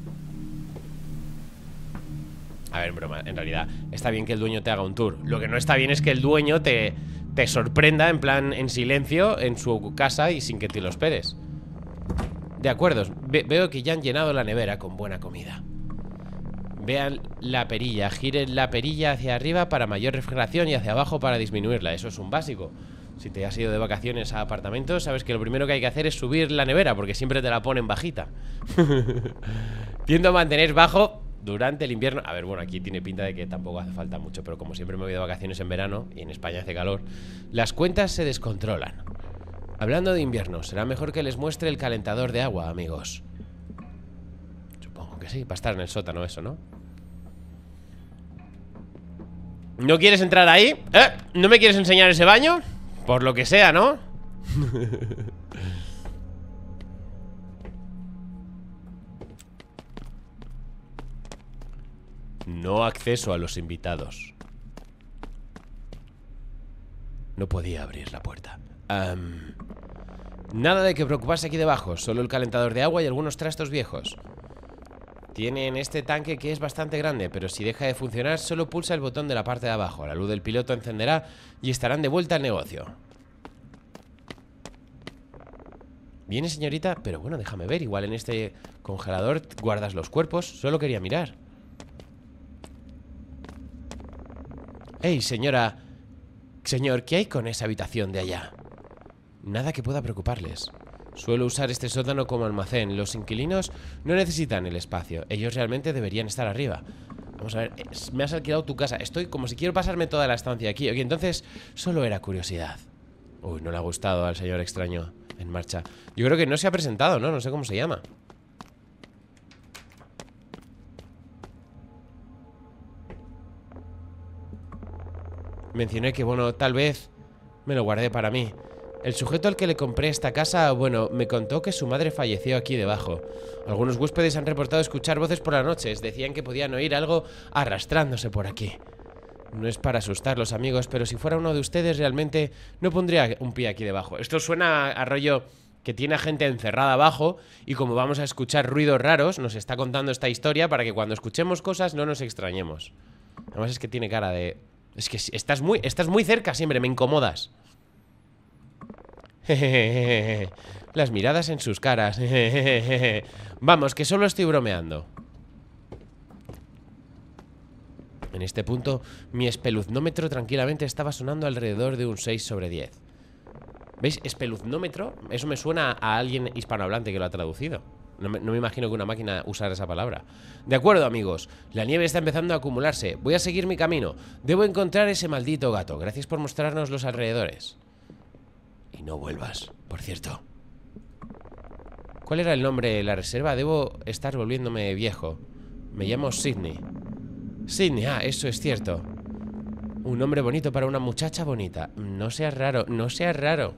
A ver, broma, en realidad está bien que el dueño te haga un tour. Lo que no está bien es que el dueño te sorprenda en plan en silencio en su casa y sin que te lo esperes. De acuerdo, veo que ya han llenado la nevera con buena comida. Vean la perilla, giren la perilla hacia arriba para mayor refrigeración y hacia abajo para disminuirla. Eso es un básico. Si te has ido de vacaciones a apartamentos, sabes que lo primero que hay que hacer es subir la nevera, porque siempre te la ponen bajita. Tiendo a mantener bajo durante el invierno. A ver, bueno, aquí tiene pinta de que tampoco hace falta mucho, pero como siempre me voy de vacaciones en verano y en España hace calor, las cuentas se descontrolan. Hablando de invierno, será mejor que les muestre el calentador de agua, amigos. Supongo que sí, va a estar en el sótano eso, ¿no? ¿No quieres entrar ahí? ¿No me quieres enseñar ese baño? Por lo que sea, ¿no? No acceso a los invitados. No podía abrir la puerta. Nada de que preocuparse aquí debajo. Solo el calentador de agua y algunos trastos viejos. Tienen este tanque que es bastante grande, pero si deja de funcionar, solo pulsa el botón de la parte de abajo. La luz del piloto encenderá y estarán de vuelta al negocio. Viene, señorita, pero bueno, déjame ver. Igual en este congelador guardas los cuerpos. Solo quería mirar. Hey, señora. Señor, ¿qué hay con esa habitación de allá? Nada que pueda preocuparles. Suelo usar este sótano como almacén. Los inquilinos no necesitan el espacio. Ellos realmente deberían estar arriba. Vamos a ver, me has alquilado tu casa. Estoy como si quiero pasarme toda la estancia aquí. Ok, entonces solo era curiosidad. Uy, no le ha gustado al señor extraño en marcha. Yo creo que no se ha presentado, ¿no? No sé cómo se llama. Mencioné que, bueno, tal vez me lo guardé para mí. El sujeto al que le compré esta casa, bueno, me contó que su madre falleció aquí debajo. Algunos huéspedes han reportado escuchar voces por las noches. Decían que podían oír algo arrastrándose por aquí. No es para asustarlos, amigos, pero si fuera uno de ustedes realmente no pondría un pie aquí debajo. Esto suena a rollo que tiene a gente encerrada abajo y como vamos a escuchar ruidos raros, nos está contando esta historia para que cuando escuchemos cosas no nos extrañemos. Además es que tiene cara de... Es que estás muy cerca siempre, me incomodas. Las miradas en sus caras. Vamos, que solo estoy bromeando. En este punto, mi espeluznómetro tranquilamente estaba sonando alrededor de un 6 sobre 10. ¿Veis? Espeluznómetro, eso me suena a alguien hispanohablante que lo ha traducido. No me imagino que una máquina usara esa palabra. De acuerdo, amigos. La nieve está empezando a acumularse. Voy a seguir mi camino. Debo encontrar ese maldito gato. Gracias por mostrarnos los alrededores. Y no vuelvas, por cierto. ¿Cuál era el nombre de la reserva? Debo estar volviéndome viejo. Me llamo Sydney. Sydney, eso es cierto. Un nombre bonito para una muchacha bonita. No seas raro, no seas raro.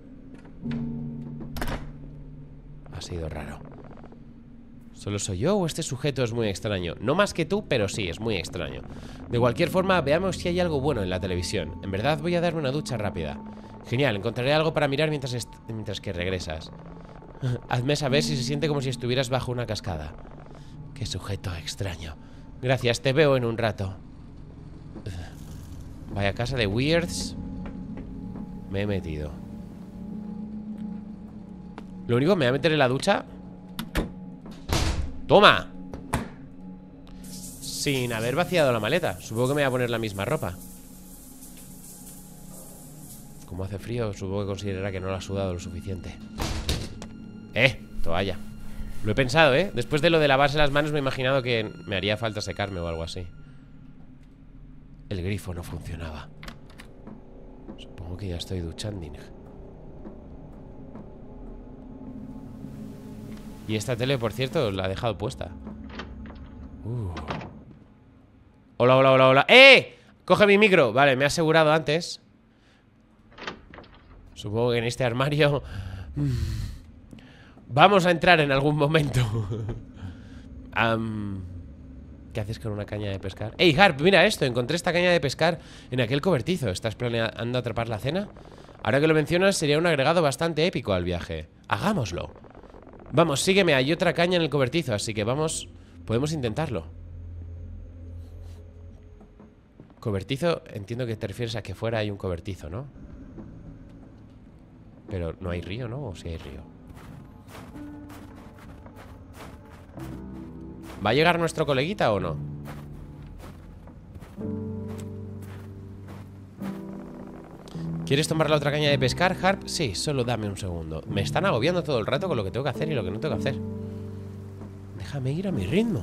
Ha sido raro. ¿Solo soy yo o este sujeto es muy extraño? No más que tú, pero sí, es muy extraño. De cualquier forma, veamos si hay algo bueno en la televisión. En verdad voy a darme una ducha rápida. Genial, encontraré algo para mirar mientras que regresas. Hazme saber si se siente como si estuvieras bajo una cascada. Qué sujeto extraño. Gracias, te veo en un rato. Vaya casa de weirds. Me he metido. Lo único, me voy a meter en la ducha. ¡Toma! Sin haber vaciado la maleta. Supongo que me voy a poner la misma ropa. Como hace frío, supongo que considerará que no lo ha sudado lo suficiente. Toalla. Lo he pensado, Después de lo de lavarse las manos me he imaginado que me haría falta secarme o algo así. El grifo no funcionaba. Supongo que ya estoy duchando. Y esta tele, por cierto, la he dejado puesta. Hola, hola, hola, hola. Coge mi micro. Vale, me he asegurado antes. Supongo que en este armario vamos a entrar en algún momento. ¿Qué haces con una caña de pescar? ¡Ey, Harp! Mira esto, encontré esta caña de pescar en aquel cobertizo. ¿Estás planeando atrapar la cena? Ahora que lo mencionas, sería un agregado bastante épico al viaje. Hagámoslo. Vamos, sígueme, hay otra caña en el cobertizo, así que vamos, podemos intentarlo. Cobertizo, entiendo que te refieres a que fuera hay un cobertizo, ¿no? Pero no hay río, ¿no? ¿O sí hay río? ¿Va a llegar nuestro coleguita o no? ¿Quieres tomar la otra caña de pescar, Harp? Sí, solo dame un segundo. Me están agobiando todo el rato con lo que tengo que hacer y lo que no tengo que hacer. Déjame ir a mi ritmo.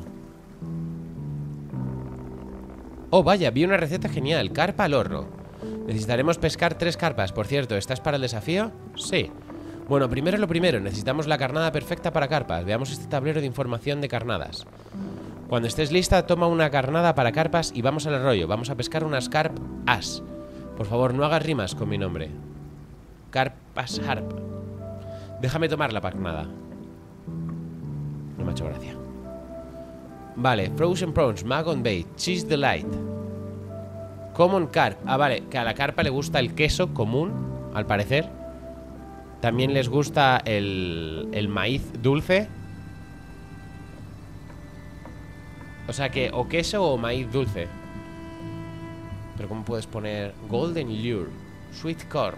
Oh, vaya, vi una receta genial. Carpa al horno. Necesitaremos pescar 3 carpas. Por cierto, ¿estás para el desafío? Sí. Bueno, primero lo primero. Necesitamos la carnada perfecta para carpas. Veamos este tablero de información de carnadas. Cuando estés lista, toma una carnada para carpas y vamos al arroyo. Vamos a pescar unas carp as. Por favor, no hagas rimas con mi nombre. Carpas Harp. Déjame tomar la carnada. No me ha hecho gracia. Vale, Frozen Prawns, Magon Bait, Cheese Delight, Common Carp. Ah, vale, que a la carpa le gusta el queso común, al parecer. También les gusta el maíz dulce. O sea que o queso o maíz dulce. Pero ¿cómo puedes poner Golden Lure, Sweet Corn?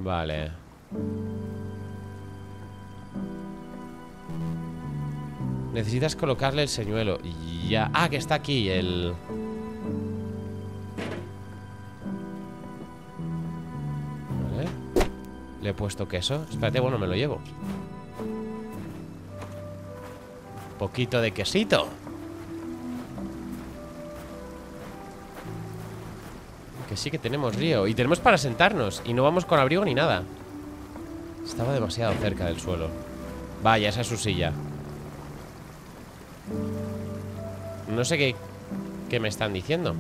Vale. Necesitas colocarle el señuelo. Y ya. Ah, que está aquí el... Vale. Le he puesto queso. Espérate, bueno, me lo llevo. Poquito de quesito. Que sí que tenemos río. Y tenemos para sentarnos. Y no vamos con abrigo ni nada. Estaba demasiado cerca del suelo. Vaya, esa es su silla. No sé qué me están diciendo.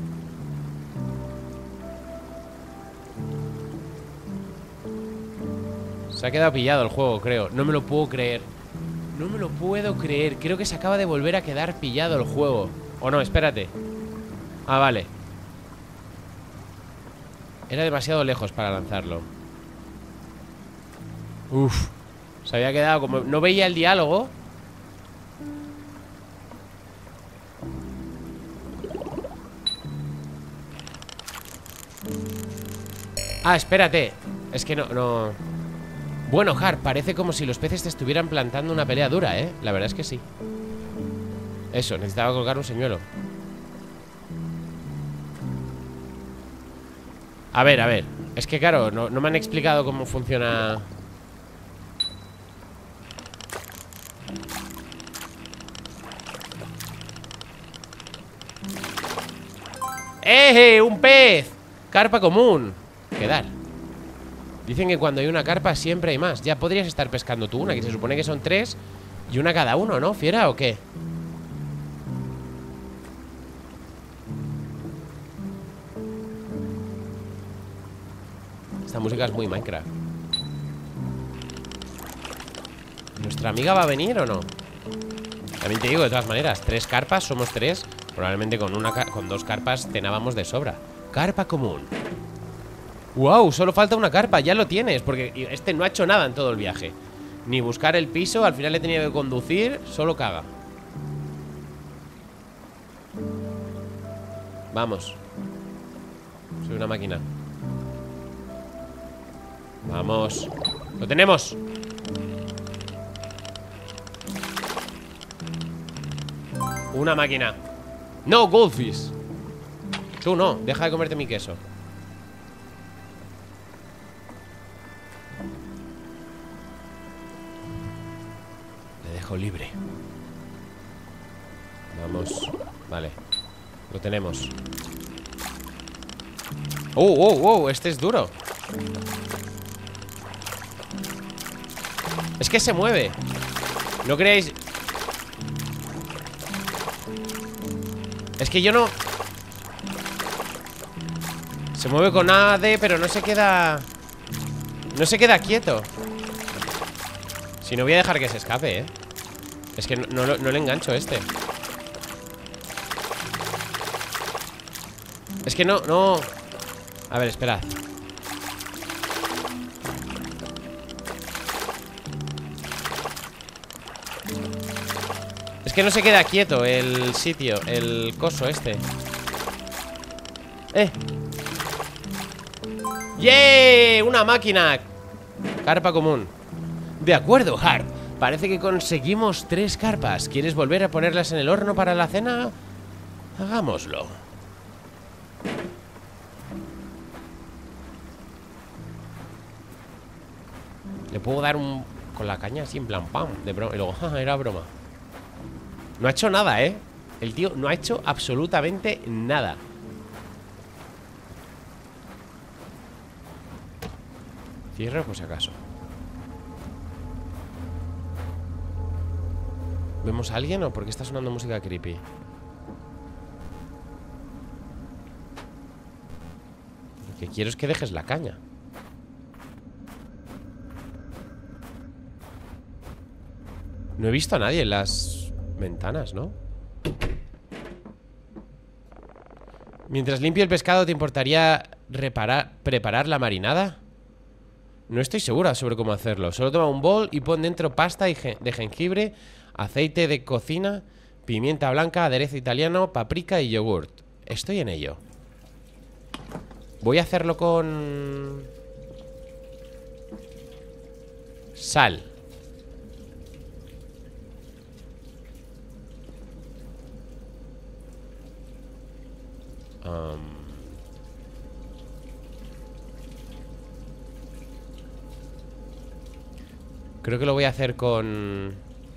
Se ha quedado pillado el juego, creo. No me lo puedo creer. No me lo puedo creer. Creo que se acaba de volver a quedar pillado el juego. O no, espérate. Ah, vale. Era demasiado lejos para lanzarlo. Uf. Se había quedado como... No veía el diálogo. Ah, espérate. Es que no... Bueno, Har, parece como si los peces te estuvieran plantando una pelea dura, ¿eh? La verdad es que sí. Eso, necesitaba colgar un señuelo. A ver. Es que claro, no me han explicado cómo funciona. ¡Eh! ¡Un pez! Carpa común. Quedar. Dicen que cuando hay una carpa siempre hay más. Ya podrías estar pescando tú una, que se supone que son 3 y una cada uno, ¿no? ¿Fiera o qué? Esta música es muy Minecraft. ¿Nuestra amiga va a venir o no? También te digo, de todas maneras, 3 carpas, somos 3. Probablemente con 2 carpas cenábamos de sobra. Carpa común. ¡Wow! Solo falta una carpa, ya lo tienes. Porque este no ha hecho nada en todo el viaje. Ni buscar el piso, al final le he tenido que conducir. Solo caga. Vamos. Soy una máquina. Vamos. ¡Lo tenemos! Una máquina. ¡No, Goldfish! Tú no, deja de comerte mi queso. Le dejo libre. Vamos. Vale. Lo tenemos. ¡Oh! Este es duro. Es que se mueve. ¿No creéis? Es que yo no... Se mueve con AD, pero no se queda... No se queda quieto. Si no, voy a dejar que se escape, ¿eh? Es que no le engancho este. Es que no... A ver, esperad. Es que no se queda quieto el sitio, el coso este. ¡Yeah! ¡Una máquina! Carpa común. De acuerdo, Harp. Parece que conseguimos 3 carpas. ¿Quieres volver a ponerlas en el horno para la cena? Hagámoslo. Le puedo dar un... Con la caña así en plan pam, de broma. Y luego, jaja, era broma. No ha hecho nada, ¿eh? El tío no ha hecho absolutamente nada. Cierro por si acaso. ¿Vemos a alguien o por qué está sonando música creepy? Lo que quiero es que dejes la caña. No he visto a nadie en las ventanas, ¿no? Mientras limpio el pescado, ¿te importaría preparar la marinada? No estoy segura sobre cómo hacerlo. Solo toma un bol y pon dentro pasta de jengibre, aceite de cocina, pimienta blanca, aderezo italiano, paprika y yogurt. Estoy en ello. Voy a hacerlo con... sal. Creo que lo voy a hacer con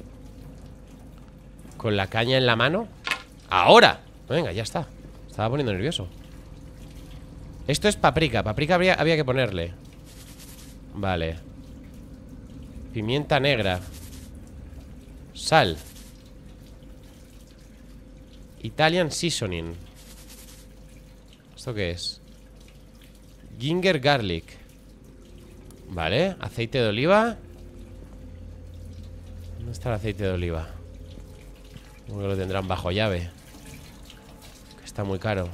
la caña en la mano. ¡Ahora! Venga, ya está. Estaba poniendo nervioso. Esto es paprika. Paprika había que ponerle. Vale. Pimienta negra. Sal. Italian seasoning. ¿Esto qué es? Ginger garlic. Vale, aceite de oliva. ¿Dónde está el aceite de oliva? Como que lo tendrán bajo llave. Que está muy caro.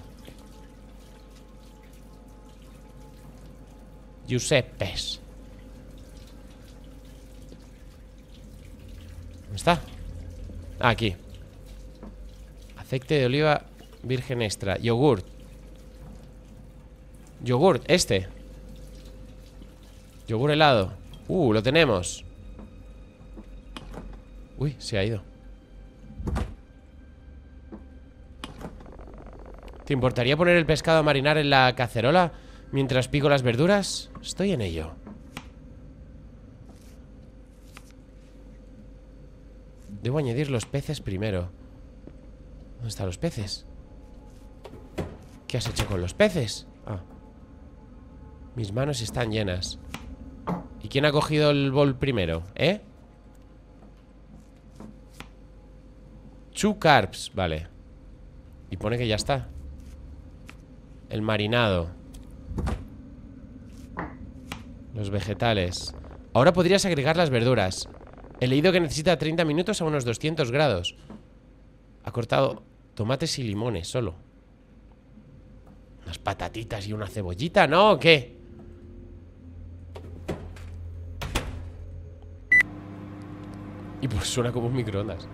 Giuseppes. ¿Dónde está? Ah, aquí. Aceite de oliva virgen extra. Yogurt. Yogurt, este. Yogur helado. Lo tenemos. Uy, se ha ido. ¿Te importaría poner el pescado a marinar en la cacerola mientras pico las verduras? Estoy en ello. Debo añadir los peces primero. ¿Dónde están los peces? ¿Qué has hecho con los peces? Ah. Mis manos están llenas. ¿Y quién ha cogido el bol primero? ¿Eh? Two carbs, vale. Y pone que ya está. El marinado. Los vegetales. Ahora podrías agregar las verduras. He leído que necesita 30 minutos a unos 200 grados. Ha cortado tomates y limones solo. Unas patatitas y una cebollita, ¿no? ¿O qué? Y pues suena como un microondas.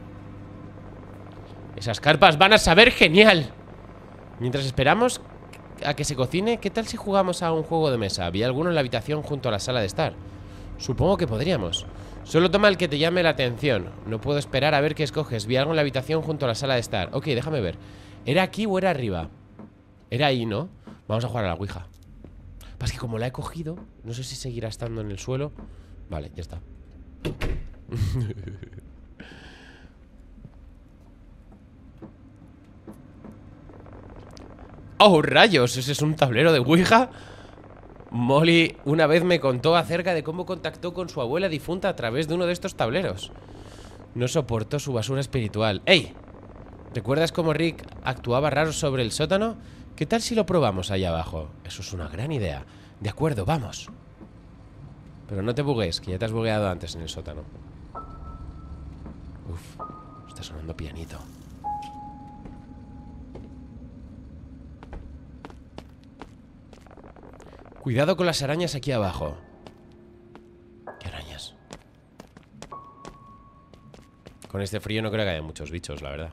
Esas carpas van a saber genial. Mientras esperamos a que se cocine, ¿qué tal si jugamos a un juego de mesa? Había alguno en la habitación junto a la sala de estar. Supongo que podríamos. Solo toma el que te llame la atención. No puedo esperar a ver qué escoges. Vi algo en la habitación junto a la sala de estar. Ok, déjame ver. ¿Era aquí o era arriba? Era ahí, ¿no? Vamos a jugar a la ouija. Pasa que como la he cogido, no sé si seguirá estando en el suelo. Vale, ya está. ¡Oh, rayos! ¿Ese es un tablero de ouija? Molly una vez me contó acerca de cómo contactó con su abuela difunta a través de uno de estos tableros. No soportó su basura espiritual. ¡Ey! ¿Recuerdas cómo Rick actuaba raro sobre el sótano? ¿Qué tal si lo probamos allá abajo? Eso es una gran idea. De acuerdo, vamos. Pero no te bugues, que ya te has bugueado antes en el sótano. Uf, está sonando pianito. Cuidado con las arañas aquí abajo. ¿Qué arañas? Con este frío no creo que haya muchos bichos, la verdad.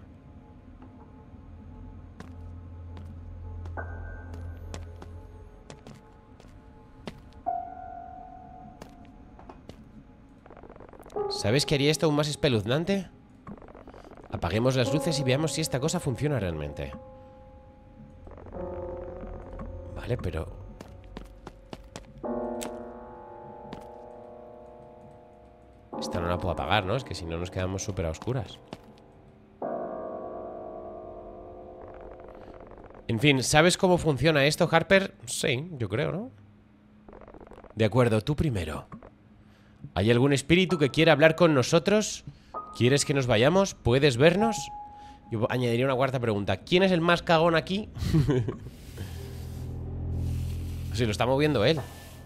¿Sabes qué haría esto aún más espeluznante? Apaguemos las luces y veamos si esta cosa funciona realmente. Vale, pero... esta no la puedo apagar, ¿no? Es que si no nos quedamos súper a oscuras. En fin, ¿sabes cómo funciona esto, Harper? Sí, yo creo, ¿no? De acuerdo, tú primero. ¿Hay algún espíritu que quiera hablar con nosotros? ¿Quieres que nos vayamos? ¿Puedes vernos? Yo añadiría una cuarta pregunta. ¿Quién es el más cagón aquí? Si lo está moviendo él.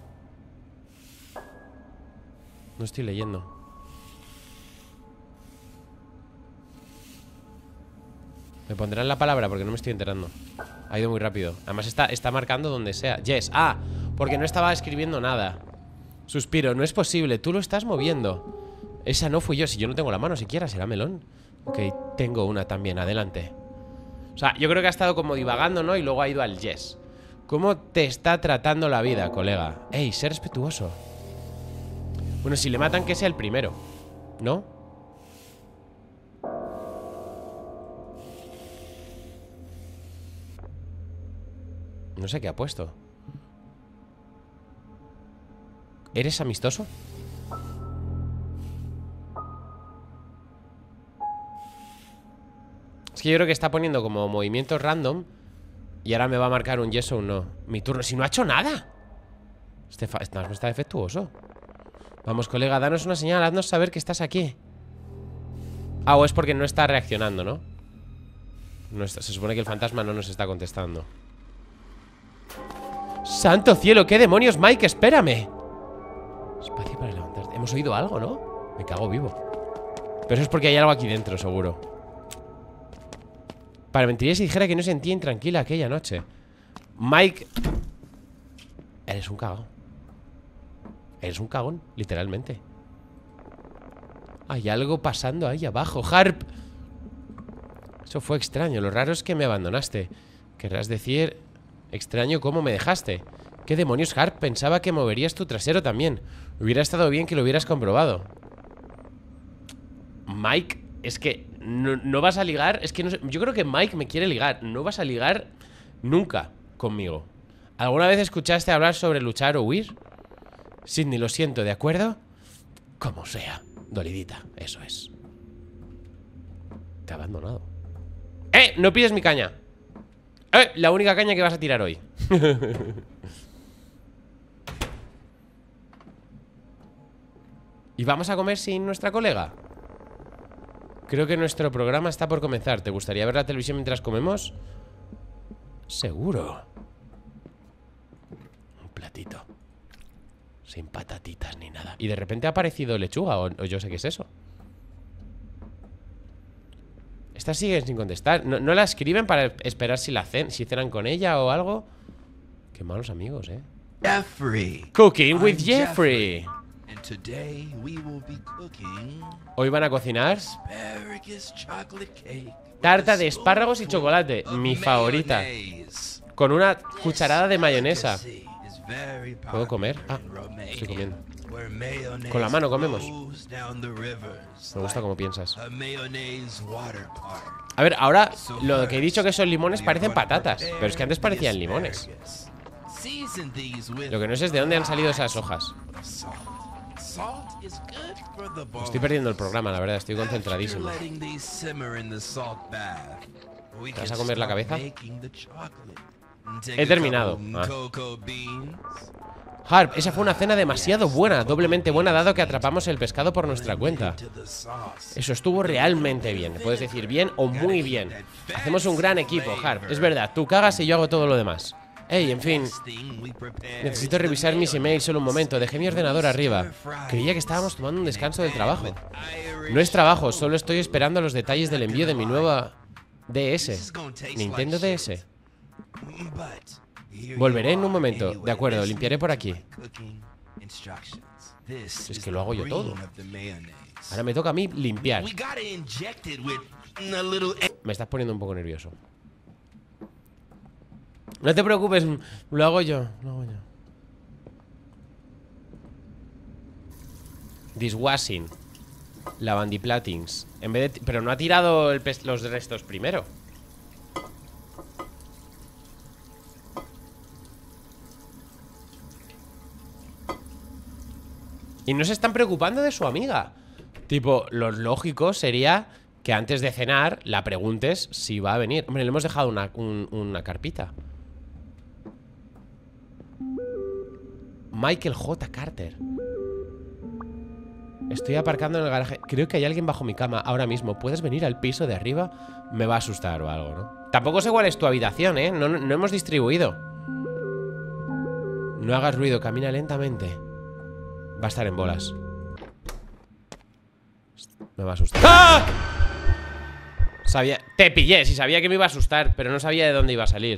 No estoy leyendo. Me pondrán la palabra porque no me estoy enterando. Ha ido muy rápido. Además está marcando donde sea. Yes. Ah, porque no estaba escribiendo nada. Suspiro. No es posible. Tú lo estás moviendo. Esa no fui yo. Si yo no tengo la mano siquiera, será melón. Ok, tengo una también. Adelante. O sea, yo creo que ha estado como divagando, ¿no? Y luego ha ido al yes. ¿Cómo te está tratando la vida, colega? Ey, sé respetuoso. Bueno, si le matan, que sea el primero, ¿no? No sé qué ha puesto. ¿Eres amistoso? Es que yo creo que está poniendo como movimientos random. Y ahora me va a marcar un yes o un no. Mi turno, si no ha hecho nada. Este fantasma está defectuoso. Vamos, colega, danos una señal. Haznos saber que estás aquí. Ah, o es porque no está reaccionando, ¿no? Se supone que el fantasma no nos está contestando. ¡Santo cielo! ¿Qué demonios, Mike? ¡Espérame! Espacio para levantarte. Hemos oído algo, ¿no? Me cago vivo. Pero eso es porque hay algo aquí dentro, seguro. Para mentiría si dijera que no sentía intranquila aquella noche. Mike, eres un cagón. Eres un cagón, literalmente. Hay algo pasando ahí abajo. Harp. Eso fue extraño. Lo raro es que me abandonaste. Querrás decir... Extraño cómo me dejaste. ¿Qué demonios, Harp? Pensaba que moverías tu trasero también. Hubiera estado bien que lo hubieras comprobado. Mike, es que no vas a ligar. Es que no sé, yo creo que Mike me quiere ligar. No vas a ligar nunca conmigo. ¿Alguna vez escuchaste hablar sobre luchar o huir? Sidney, lo siento, ¿de acuerdo? Como sea. Dolidita, eso es. Te ha abandonado. No pides mi caña. La única caña que vas a tirar hoy. ¿Y vamos a comer sin nuestra colega? Creo que nuestro programa está por comenzar. ¿Te gustaría ver la televisión mientras comemos? Seguro. Un platito. Sin patatitas ni nada. Y de repente ha aparecido lechuga, o yo sé qué es eso. Estas siguen sin contestar. ¿No la escriben para esperar si cenan con ella o algo? Qué malos amigos, Jeffrey. Cooking with I'm Jeffrey. And today we will be cooking Hoy van a cocinar asparagus chocolate cake. tarta de espárragos y chocolate. Mi favorita. Mayonnaise. Con una cucharada de mayonesa. Delicacy is very ¿Puedo comer? Ah, popular in Romania, estoy comiendo. where mayonnaise Con la mano comemos. flows down the rivers Me gusta like como piensas. a mayonnaise water park. A ver, ahora So lo que he dicho que son limones we are parecen gonna patatas. prepare Pero es que antes the parecían limones. asparagus. Season these with Lo que no sé es de dónde han salido esas hojas. salt. Salt is good for the bones. Estoy perdiendo el programa, la verdad, estoy After concentradísimo. letting these simmer in the salt bath, we ¿Te vas can a comer la start cabeza? making the chocolate. Take He a terminado. couple Ah. cocoa beans. Harp, esa fue una cena demasiado buena, doblemente buena dado que atrapamos el pescado por nuestra cuenta. To the sauce. Eso estuvo realmente bien. Puedes decir bien o muy bien. Hacemos un gran equipo, Harp. Es verdad, tú cagas y yo hago todo lo demás. Ey, en fin, Next thing we prepare necesito is the revisar mis emails solo un momento. Dejé mi ordenador arriba. stir-fried Creía que estábamos tomando un descanso del trabajo. Irish No es trabajo, solo estoy esperando los detalles del envío de mi nueva DS. Nintendo DS. But here Volveré you en un are. momento. Anyway, De acuerdo, listen limpiaré por aquí. to my cooking instructions. This Es is que lo hago yo the todo. green of the mayonnaise. Ahora me toca a mí limpiar. We gotta inject it with a little Me estás poniendo un poco nervioso. No te preocupes, lo hago yo. Lo hago yo. Dishwashing. Lavandiplatings. En vez de pero no ha tirado los restos primero. Y no se están preocupando de su amiga. Tipo, lo lógico sería que antes de cenar la preguntes si va a venir. Hombre, le hemos dejado una carpita. Michael J. Carter. Estoy aparcando en el garaje. Creo que hay alguien bajo mi cama ahora mismo. ¿Puedes venir al piso de arriba? Me va a asustar o algo, ¿no? Tampoco sé cuál es tu habitación, ¿eh? No hemos distribuido. No hagas ruido, camina lentamente. Va a estar en bolas. Me va a asustar. ¡Ah! Sabía... Te pillé, sí sabía que me iba a asustar, pero no sabía de dónde iba a salir.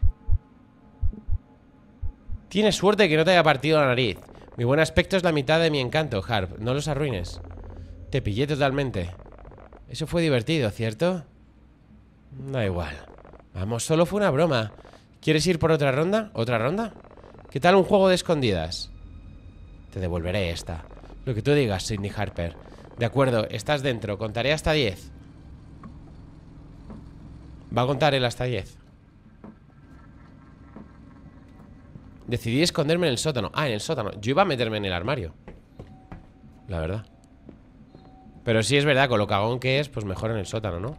Tienes suerte de que no te haya partido la nariz. Mi buen aspecto es la mitad de mi encanto, Harp. No los arruines. Te pillé totalmente. Eso fue divertido, ¿cierto? Da igual. Vamos, solo fue una broma. ¿Quieres ir por otra ronda? ¿Otra ronda? ¿Qué tal un juego de escondidas? Te devolveré esta. Lo que tú digas, Sidney Harper. De acuerdo, estás dentro. Contaré hasta 10. Va a contar él hasta 10. Decidí esconderme en el sótano. Ah, en el sótano. Yo iba a meterme en el armario, la verdad. Pero sí es verdad, con lo cagón que es, pues mejor en el sótano, ¿no?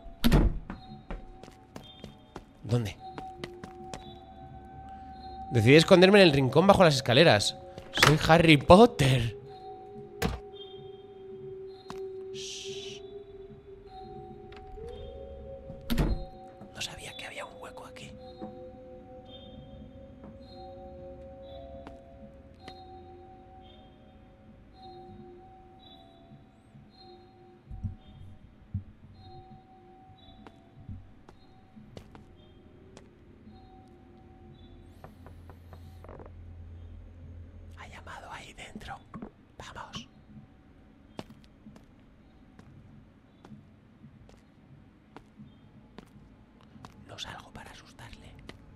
¿Dónde? Decidí esconderme en el rincón bajo las escaleras. Soy Harry Potter. Shh. No sabía que había un hueco aquí. Ha llamado ahí dentro. Vamos. No salgo para asustarle.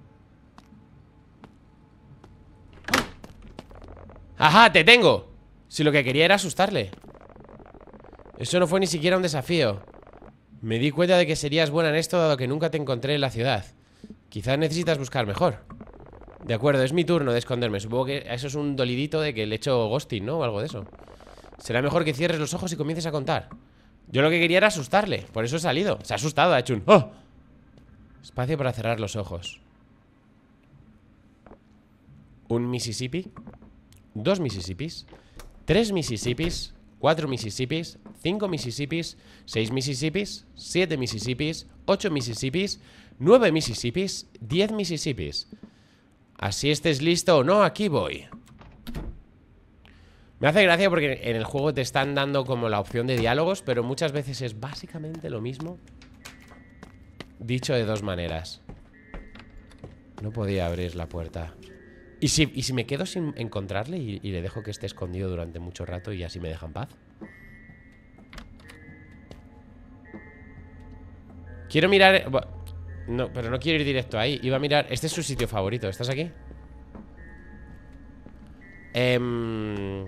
¡Ajá! ¡Te tengo! Si lo que quería era asustarle. Eso no fue ni siquiera un desafío. Me di cuenta de que serías buena en esto, dado que nunca te encontré en la ciudad. Quizás necesitas buscar mejor. De acuerdo, es mi turno de esconderme. Supongo que eso es un dolidito de que le he hecho ghosting, ¿no? O algo de eso. Será mejor que cierres los ojos y comiences a contar. Yo lo que quería era asustarle. Por eso he salido. Se ha asustado, ha hecho un... ¡Oh! Espacio para cerrar los ojos. Un Mississippi. 2 Mississippis. 3 Mississippis. 4 Mississippis. 5 Mississippis. 6 Mississippis. 7 Mississippis. 8 Mississippis. 9 Mississippis. 10 Mississippis. Así estés listo o no, aquí voy. Me hace gracia porque en el juego te están dando como la opción de diálogos, pero muchas veces es básicamente lo mismo, dicho de dos maneras. No podía abrir la puerta. ¿Y si me quedo sin encontrarle y le dejo que esté escondido durante mucho rato y así me deja en paz? Quiero mirar... No, pero no quiero ir directo ahí. Iba a mirar... Este es su sitio favorito. ¿Estás aquí? En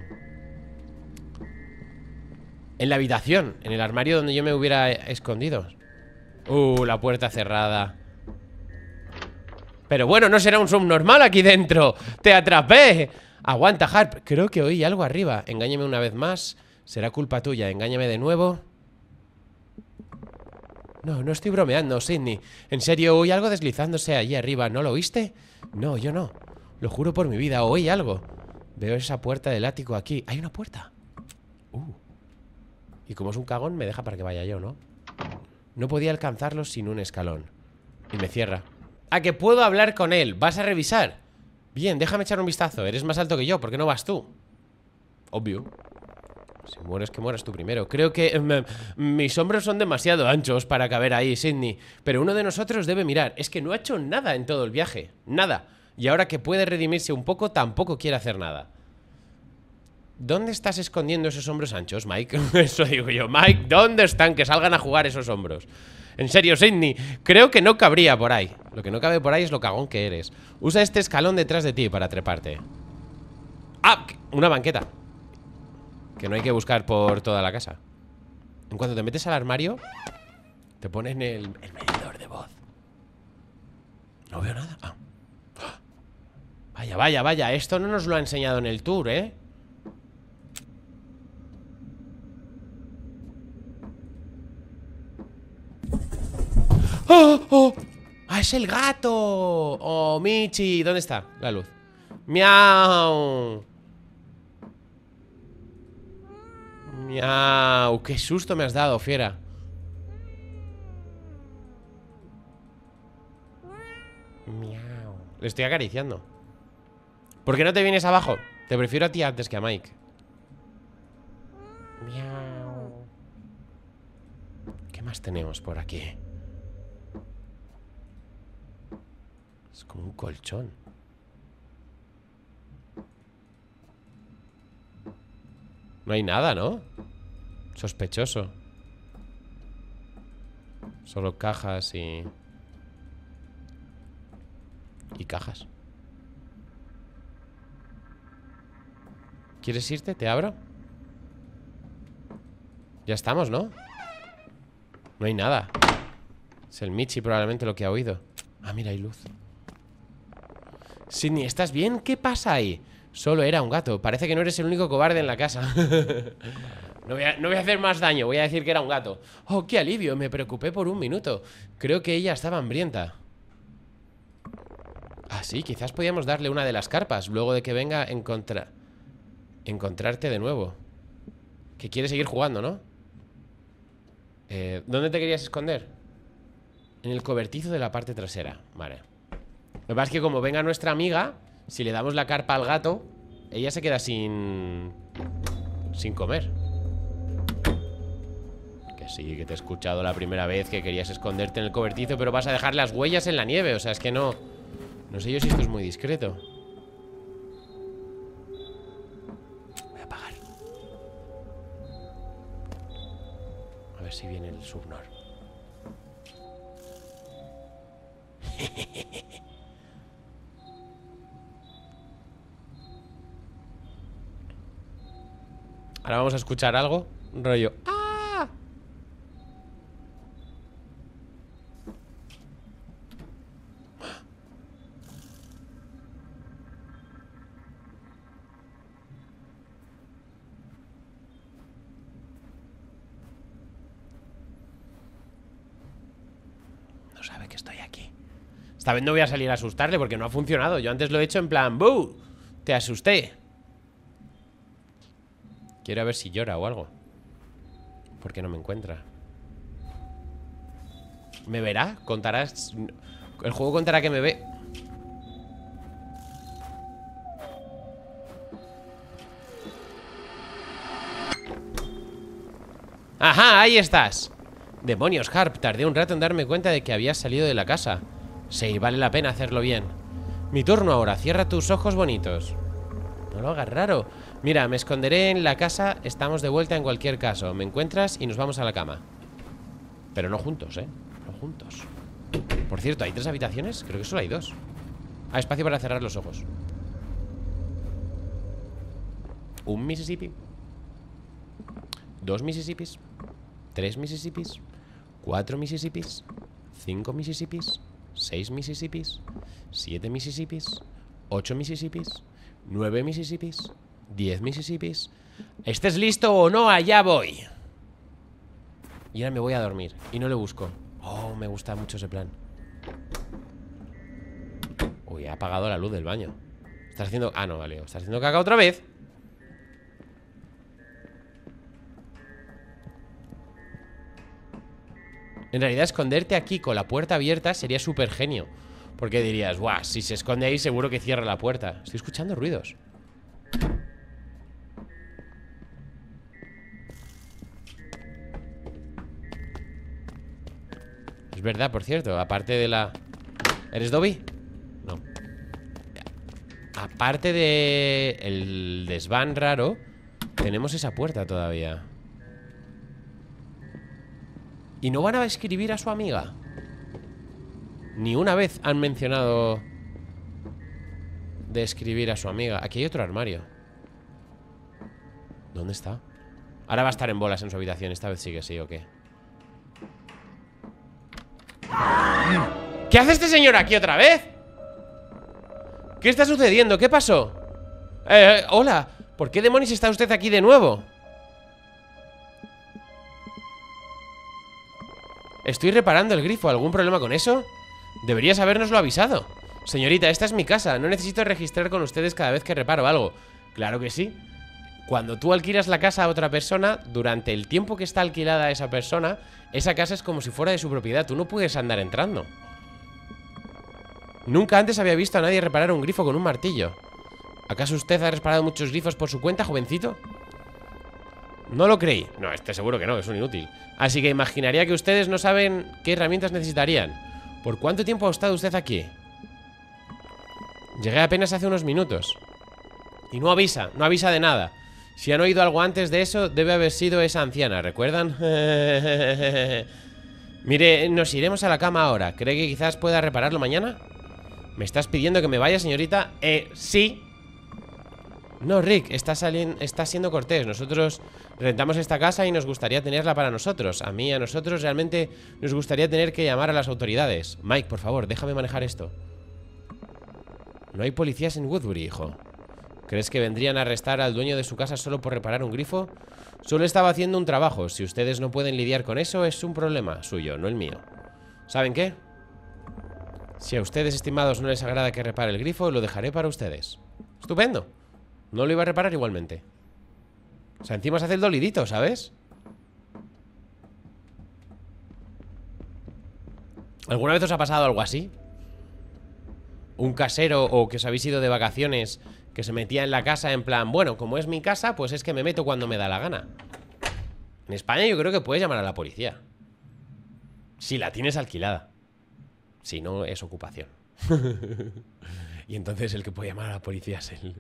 la habitación. En el armario donde yo me hubiera escondido. La puerta cerrada. Pero bueno, no será un subnormal aquí dentro. ¡Te atrapé! Aguanta, Harp. Creo que oí algo arriba. Engáñame una vez más. Será culpa tuya. Engáñame de nuevo. No, no estoy bromeando, Sidney. En serio, oí algo deslizándose allí arriba. ¿No lo oíste? No, yo no. Lo juro por mi vida, oí algo. Veo esa puerta del ático aquí. ¿Hay una puerta? Y como es un cagón, me deja para que vaya yo, ¿no? No podía alcanzarlo sin un escalón. Y me cierra. ¿A que puedo hablar con él? ¿Vas a revisar? Bien, déjame echar un vistazo. Eres más alto que yo, ¿por qué no vas tú? Obvio. Si mueres, que mueras tú primero. Creo que mis hombros son demasiado anchos para caber ahí, Sidney. Pero uno de nosotros debe mirar. Es que no ha hecho nada en todo el viaje. Nada. Y ahora que puede redimirse un poco, tampoco quiere hacer nada. ¿Dónde estás escondiendo esos hombros anchos, Mike? Eso digo yo. Mike, ¿dónde están? Que salgan a jugar esos hombros. En serio, Sidney, creo que no cabría por ahí. Lo que no cabe por ahí es lo cagón que eres. Usa este escalón detrás de ti para treparte. ¡Ah! Una banqueta. Que no hay que buscar por toda la casa. En cuanto te metes al armario, te ponen el medidor de voz. No veo nada. Ah. Vaya, vaya, vaya. Esto no nos lo ha enseñado en el tour, ¿eh? ¡Oh! ¡Oh! ¡Ah, es el gato! ¡Oh, Michi! ¿Dónde está la luz? ¡Miau! ¡Miau! ¡Qué susto me has dado, fiera! ¡Miau! Le estoy acariciando. ¿Por qué no te vienes abajo? Te prefiero a ti antes que a Mike. ¡Miau! ¿Qué más tenemos por aquí? Es como un colchón. No hay nada, ¿no? Sospechoso. Solo cajas y cajas. ¿Quieres irte? ¿Te abro? Ya estamos, ¿no? No hay nada. Es el Michi probablemente lo que ha oído. Ah, mira, hay luz. Sidney, ¿estás bien? ¿Qué pasa ahí? Solo era un gato. Parece que no eres el único cobarde en la casa. No voy a hacer más daño. Voy a decir que era un gato. Oh, qué alivio. Me preocupé por un minuto. Creo que ella estaba hambrienta. Ah, sí. Quizás podíamos darle una de las carpas luego de que venga a encontrarte de nuevo. Que quiere seguir jugando, ¿no? ¿Dónde te querías esconder? En el cobertizo de la parte trasera. Vale. Lo que pasa es que como venga nuestra amiga, si le damos la carpa al gato, ella se queda sin comer. Que sí, que te he escuchado la primera vez que querías esconderte en el cobertizo, pero vas a dejar las huellas en la nieve. O sea, es que no... No sé yo si esto es muy discreto. Voy a apagar. A ver si viene el Subnor. Ahora vamos a escuchar algo. Un rollo. ¡Ah! No sabe que estoy aquí. Esta vez no voy a salir a asustarle porque no ha funcionado. Yo antes lo he hecho en plan ¡buh! Te asusté. Quiero ver si llora o algo. ¿Por qué no me encuentra? ¿Me verá? ¿Contarás? El juego contará que me ve. ¡Ajá! ¡Ahí estás! Demonios, Harp. Tardé un rato en darme cuenta de que habías salido de la casa. Sí, vale la pena hacerlo bien. Mi turno ahora. Cierra tus ojos bonitos. No lo hagas raro. Mira, me esconderé en la casa. Estamos de vuelta en cualquier caso. Me encuentras y nos vamos a la cama. Pero no juntos, no juntos. Por cierto, ¿hay 3 habitaciones? Creo que solo hay 2. Ah, espacio para cerrar los ojos. Un Mississippi. 2 Mississippis. 3 Mississippis. 4 Mississippis. 5 Mississippis. 6 Mississippis. 7 Mississippis. 8 Mississippis. 9 Mississippis. 10 Mississippis. ¿Estés listo o no? Allá voy. Y ahora me voy a dormir. Y no le busco. Oh, me gusta mucho ese plan. Uy, ha apagado la luz del baño. ¿Estás haciendo...? Ah, no, vale. ¿Estás haciendo caca otra vez? En realidad esconderte aquí con la puerta abierta sería súper genio. Porque dirías, guau, si se esconde ahí seguro que cierra la puerta. Estoy escuchando ruidos. Es verdad, por cierto, aparte de la... ¿Eres Dobby? No. Aparte de el desván raro, tenemos esa puerta todavía. ¿Y no van a escribir a su amiga? Ni una vez han mencionado de escribir a su amiga. Aquí hay otro armario. ¿Dónde está? Ahora va a estar en bolas en su habitación. Esta vez sí que sí, ¿o qué? ¿Qué hace este señor aquí otra vez? ¿Qué está sucediendo? ¿Qué pasó? Hola. ¿Por qué demonios está usted aquí de nuevo? Estoy reparando el grifo. ¿Algún problema con eso? Deberías habérnoslo avisado. Señorita, esta es mi casa. No necesito registrar con ustedes cada vez que reparo algo. Claro que sí. Cuando tú alquilas la casa a otra persona, durante el tiempo que está alquilada esa persona, esa casa es como si fuera de su propiedad. Tú no puedes andar entrando. Nunca antes había visto a nadie reparar un grifo con un martillo. ¿Acaso usted ha reparado muchos grifos por su cuenta, jovencito? No lo creí. No, seguro que no, es un inútil. Así que imaginaría que ustedes no saben qué herramientas necesitarían. ¿Por cuánto tiempo ha estado usted aquí? Llegué apenas hace unos minutos. Y no avisa de nada. Si han oído algo antes de eso, debe haber sido esa anciana, ¿recuerdan? Mire, nos iremos a la cama ahora. ¿Cree que quizás pueda repararlo mañana? ¿Me estás pidiendo que me vaya, señorita? Sí. No, Rick, está siendo cortés. Nosotros rentamos esta casa y nos gustaría tenerla para nosotros. A mí, a nosotros, realmente nos gustaría tener que llamar a las autoridades. Mike, por favor, déjame manejar esto. No hay policías en Woodbury, hijo. ¿Crees que vendrían a arrestar al dueño de su casa solo por reparar un grifo? Solo estaba haciendo un trabajo. Si ustedes no pueden lidiar con eso, es un problema suyo, no el mío. ¿Saben qué? Si a ustedes, estimados, no les agrada que repare el grifo, lo dejaré para ustedes. Estupendo. No lo iba a reparar igualmente. O sea, encima se hace el dolidito, ¿sabes? ¿Alguna vez os ha pasado algo así? Un casero o que os habéis ido de vacaciones que se metía en la casa en plan, bueno, como es mi casa, pues es que me meto cuando me da la gana. En España yo creo que puedes llamar a la policía. Si la tienes alquilada. Si no, es ocupación. Y entonces el que puede llamar a la policía es él.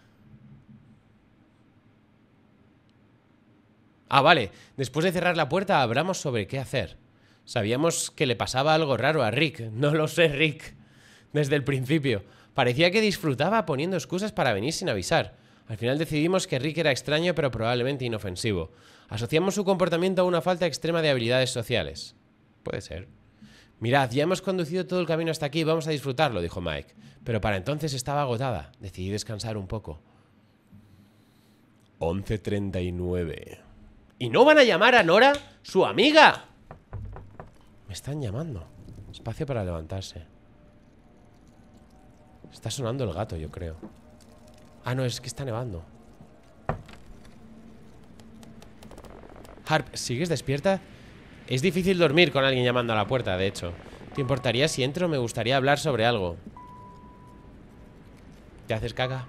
Ah, vale. Después de cerrar la puerta, hablamos sobre qué hacer. Sabíamos que le pasaba algo raro a Rick. No lo sé, Rick. Desde el principio. Parecía que disfrutaba poniendo excusas para venir sin avisar. Al final decidimos que Rick era extraño, pero probablemente inofensivo. Asociamos su comportamiento a una falta extrema de habilidades sociales. Puede ser. Mirad, ya hemos conducido todo el camino hasta aquí, vamos a disfrutarlo, dijo Mike. Pero para entonces estaba agotada. Decidí descansar un poco. 11:39. ¿Y no van a llamar a Nora, su amiga? Me están llamando. Espacio para levantarse. Está sonando el gato, yo creo. Ah, no, es que está nevando. Harp, ¿sigues despierta? Es difícil dormir con alguien llamando a la puerta, de hecho. ¿Te importaría si entro? Me gustaría hablar sobre algo. ¿Te haces caca?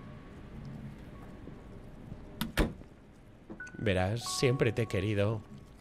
Verás, siempre te he querido.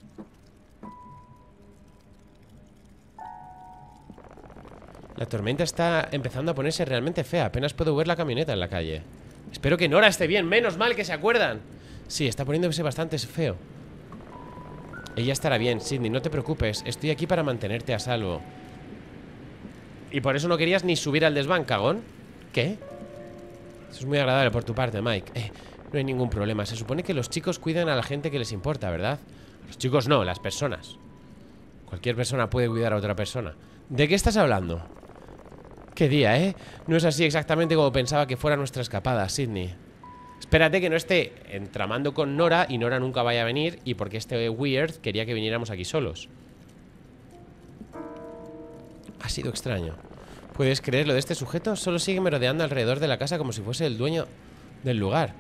La tormenta está empezando a ponerse realmente fea. Apenas puedo ver la camioneta en la calle. Espero que Nora esté bien. Menos mal que se acuerdan. Sí, está poniéndose bastante feo. Ella estará bien, Sidney, no te preocupes. Estoy aquí para mantenerte a salvo. ¿Y por eso no querías ni subir al desván, cagón? ¿Qué? Eso es muy agradable por tu parte, Mike. No hay ningún problema. Se supone que los chicos cuidan a la gente que les importa, ¿verdad? Los chicos no, las personas. Cualquier persona puede cuidar a otra persona. ¿De qué estás hablando? ¿Qué día, eh? No es así exactamente como pensaba que fuera nuestra escapada, Sidney. Espérate que no esté entramando con Nora y Nora nunca vaya a venir, y porque este weird quería que viniéramos aquí solos. Ha sido extraño. ¿Puedes creer lo de este sujeto? Solo sigue merodeando alrededor de la casa como si fuese el dueño del lugar.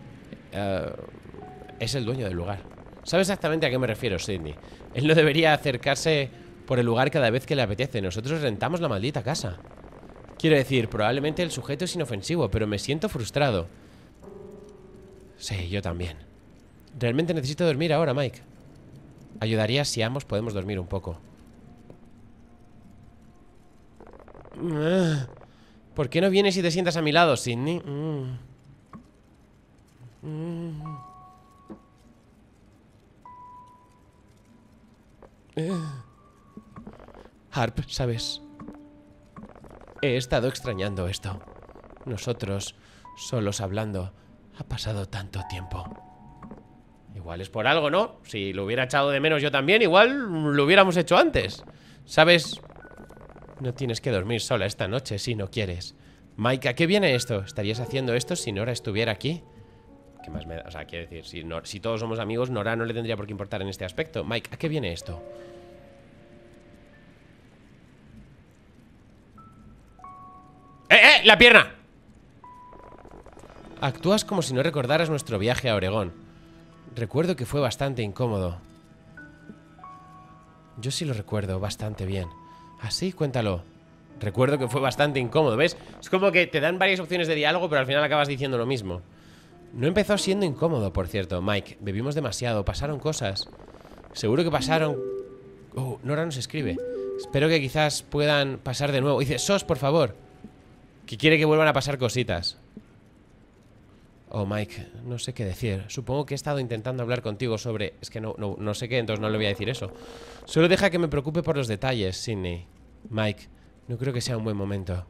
Es el dueño del lugar. ¿Sabes exactamente a qué me refiero, Sidney? Él no debería acercarse por el lugar cada vez que le apetece. Nosotros rentamos la maldita casa. Quiero decir, probablemente el sujeto es inofensivo, pero me siento frustrado. Sí, yo también. Realmente necesito dormir ahora, Mike. Ayudaría si ambos podemos dormir un poco. ¿Por qué no vienes y te sientas a mi lado, Sidney? Harp, ¿sabes? He estado extrañando esto. Nosotros, solos hablando. Ha pasado tanto tiempo. Igual es por algo, ¿no? Si lo hubiera echado de menos yo también, igual lo hubiéramos hecho antes. ¿Sabes? No tienes que dormir sola esta noche si no quieres. Mike, ¿a qué viene esto? ¿Estarías haciendo esto si Nora estuviera aquí? ¿Qué más me da? O sea, quiero decir, si todos somos amigos, Nora no le tendría por qué importar en este aspecto. Mike, ¿a qué viene esto? ¡La pierna! Actúas como si no recordaras nuestro viaje a Oregón. Recuerdo que fue bastante incómodo. Yo sí lo recuerdo bastante bien. ¿Así? Cuéntalo. Recuerdo que fue bastante incómodo, ¿ves? Es como que te dan varias opciones de diálogo, pero al final acabas diciendo lo mismo. No empezó siendo incómodo, por cierto, Mike. Bebimos demasiado, pasaron cosas. Seguro que pasaron... Oh, Nora nos escribe. Espero que quizás puedan pasar de nuevo. Dice, Sos, por favor. Que quiere que vuelvan a pasar cositas. Oh, Mike, no sé qué decir. Supongo que he estado intentando hablar contigo sobre... Es que no sé qué, entonces no le voy a decir eso. Solo deja que me preocupe por los detalles, Sidney. Mike, no creo que sea un buen momento.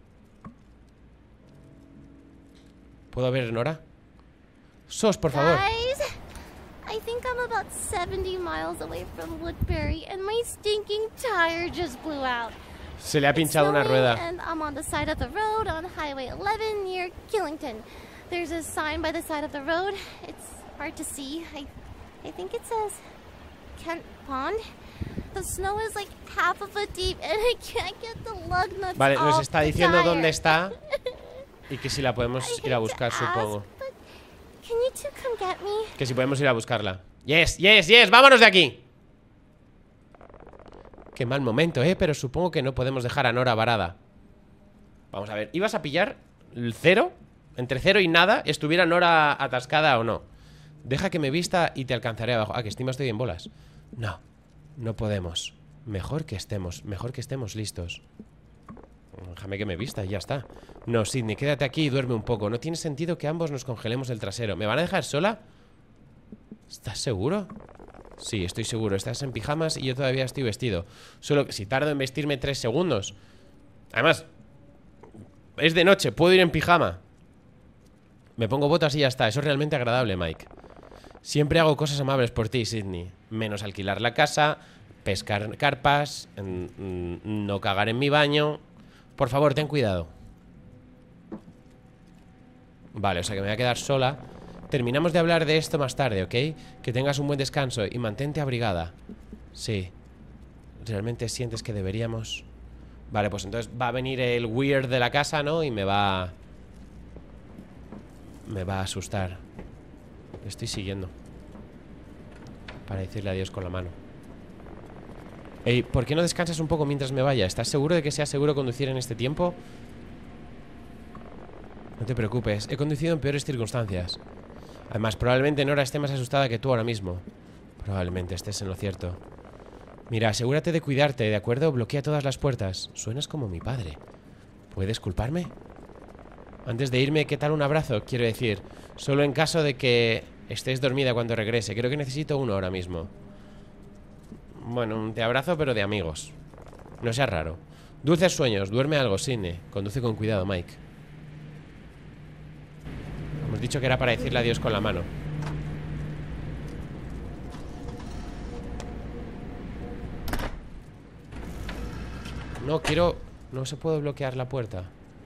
¿Puedo ver, Nora? Sos, por favor. Guys, I think I'm about 70 miles away from Woodbury and my stinking tire just blew out. Se le ha It's pinchado una snowing, rueda. And I'm on the side of the road on Highway 11 near Killington. There's a sign by the side of the road. It's hard to see. I think it says Kent Pond. The snow is like half a foot deep and I can't get the lug nuts Vale, nos off está the diciendo tire. dónde está y que si la podemos I ir a hate buscar, to ask, supongo. but can you two come get me? Que si podemos ir a buscarla. Yes, yes, yes, vámonos de aquí. Qué mal momento, pero supongo que no podemos dejar a Nora varada. Vamos a ver, ¿ibas a pillar el 0? Entre 0 y nada, estuviera Nora atascada o no. Deja que me vista y te alcanzaré abajo. Ah, que encima estoy en bolas. No, no podemos. Mejor que estemos listos. Déjame que me vista y ya está. No, Sidney, quédate aquí y duerme un poco. No tiene sentido que ambos nos congelemos el trasero. ¿Me van a dejar sola? ¿Estás seguro? Sí, estoy seguro. Estás en pijamas y yo todavía estoy vestido. Solo que si tardo en vestirme 3 segundos. Además, es de noche, puedo ir en pijama. Me pongo botas y ya está. Eso es realmente agradable, Mike. Siempre hago cosas amables por ti, Sidney. Menos alquilar la casa, pescar carpas, no cagar en mi baño. Por favor, ten cuidado. Vale, o sea que me voy a quedar sola. Terminamos de hablar de esto más tarde, ¿ok? Que tengas un buen descanso y mantente abrigada. Sí. ¿Realmente sientes que deberíamos? Vale, pues entonces va a venir el weird de la casa, ¿no? Y me va a asustar. Le estoy siguiendo para decirle adiós con la mano. Ey, ¿por qué no descansas un poco mientras me vaya? ¿Estás seguro de que sea seguro conducir en este tiempo? No te preocupes, he conducido en peores circunstancias. Además, probablemente Nora esté más asustada que tú ahora mismo. Probablemente estés en lo cierto. Mira, asegúrate de cuidarte, ¿de acuerdo? Bloquea todas las puertas. Suenas como mi padre. ¿Puedes culparme? Antes de irme, ¿qué tal un abrazo? Quiero decir, solo en caso de que estés dormida cuando regrese. Creo que necesito uno ahora mismo. Bueno, te abrazo, pero de amigos. No seas raro. Dulces sueños, duerme algo, Sidney. Conduce con cuidado, Mike. Hemos dicho que era para decirle adiós con la mano. No, quiero... No se puede bloquear la puerta.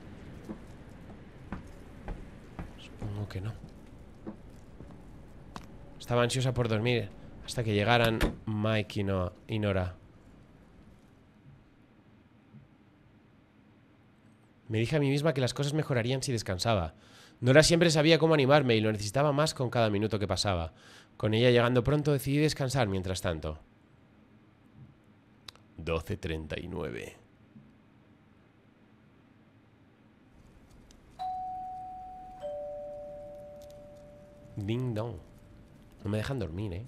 Supongo que no. Estaba ansiosa por dormir hasta que llegaran Mike y Nora. Me dije a mí misma que las cosas mejorarían si descansaba. Nora siempre sabía cómo animarme y lo necesitaba más con cada minuto que pasaba. Con ella llegando pronto decidí descansar mientras tanto. 12:39. Ding dong. No me dejan dormir,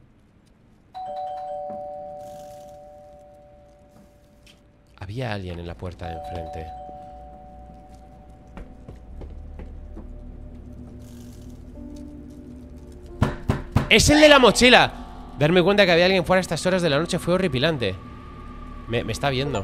Había alguien en la puerta de enfrente. ¡Es el de la mochila! Darme cuenta que había alguien fuera a estas horas de la noche fue horripilante. Me está viendo.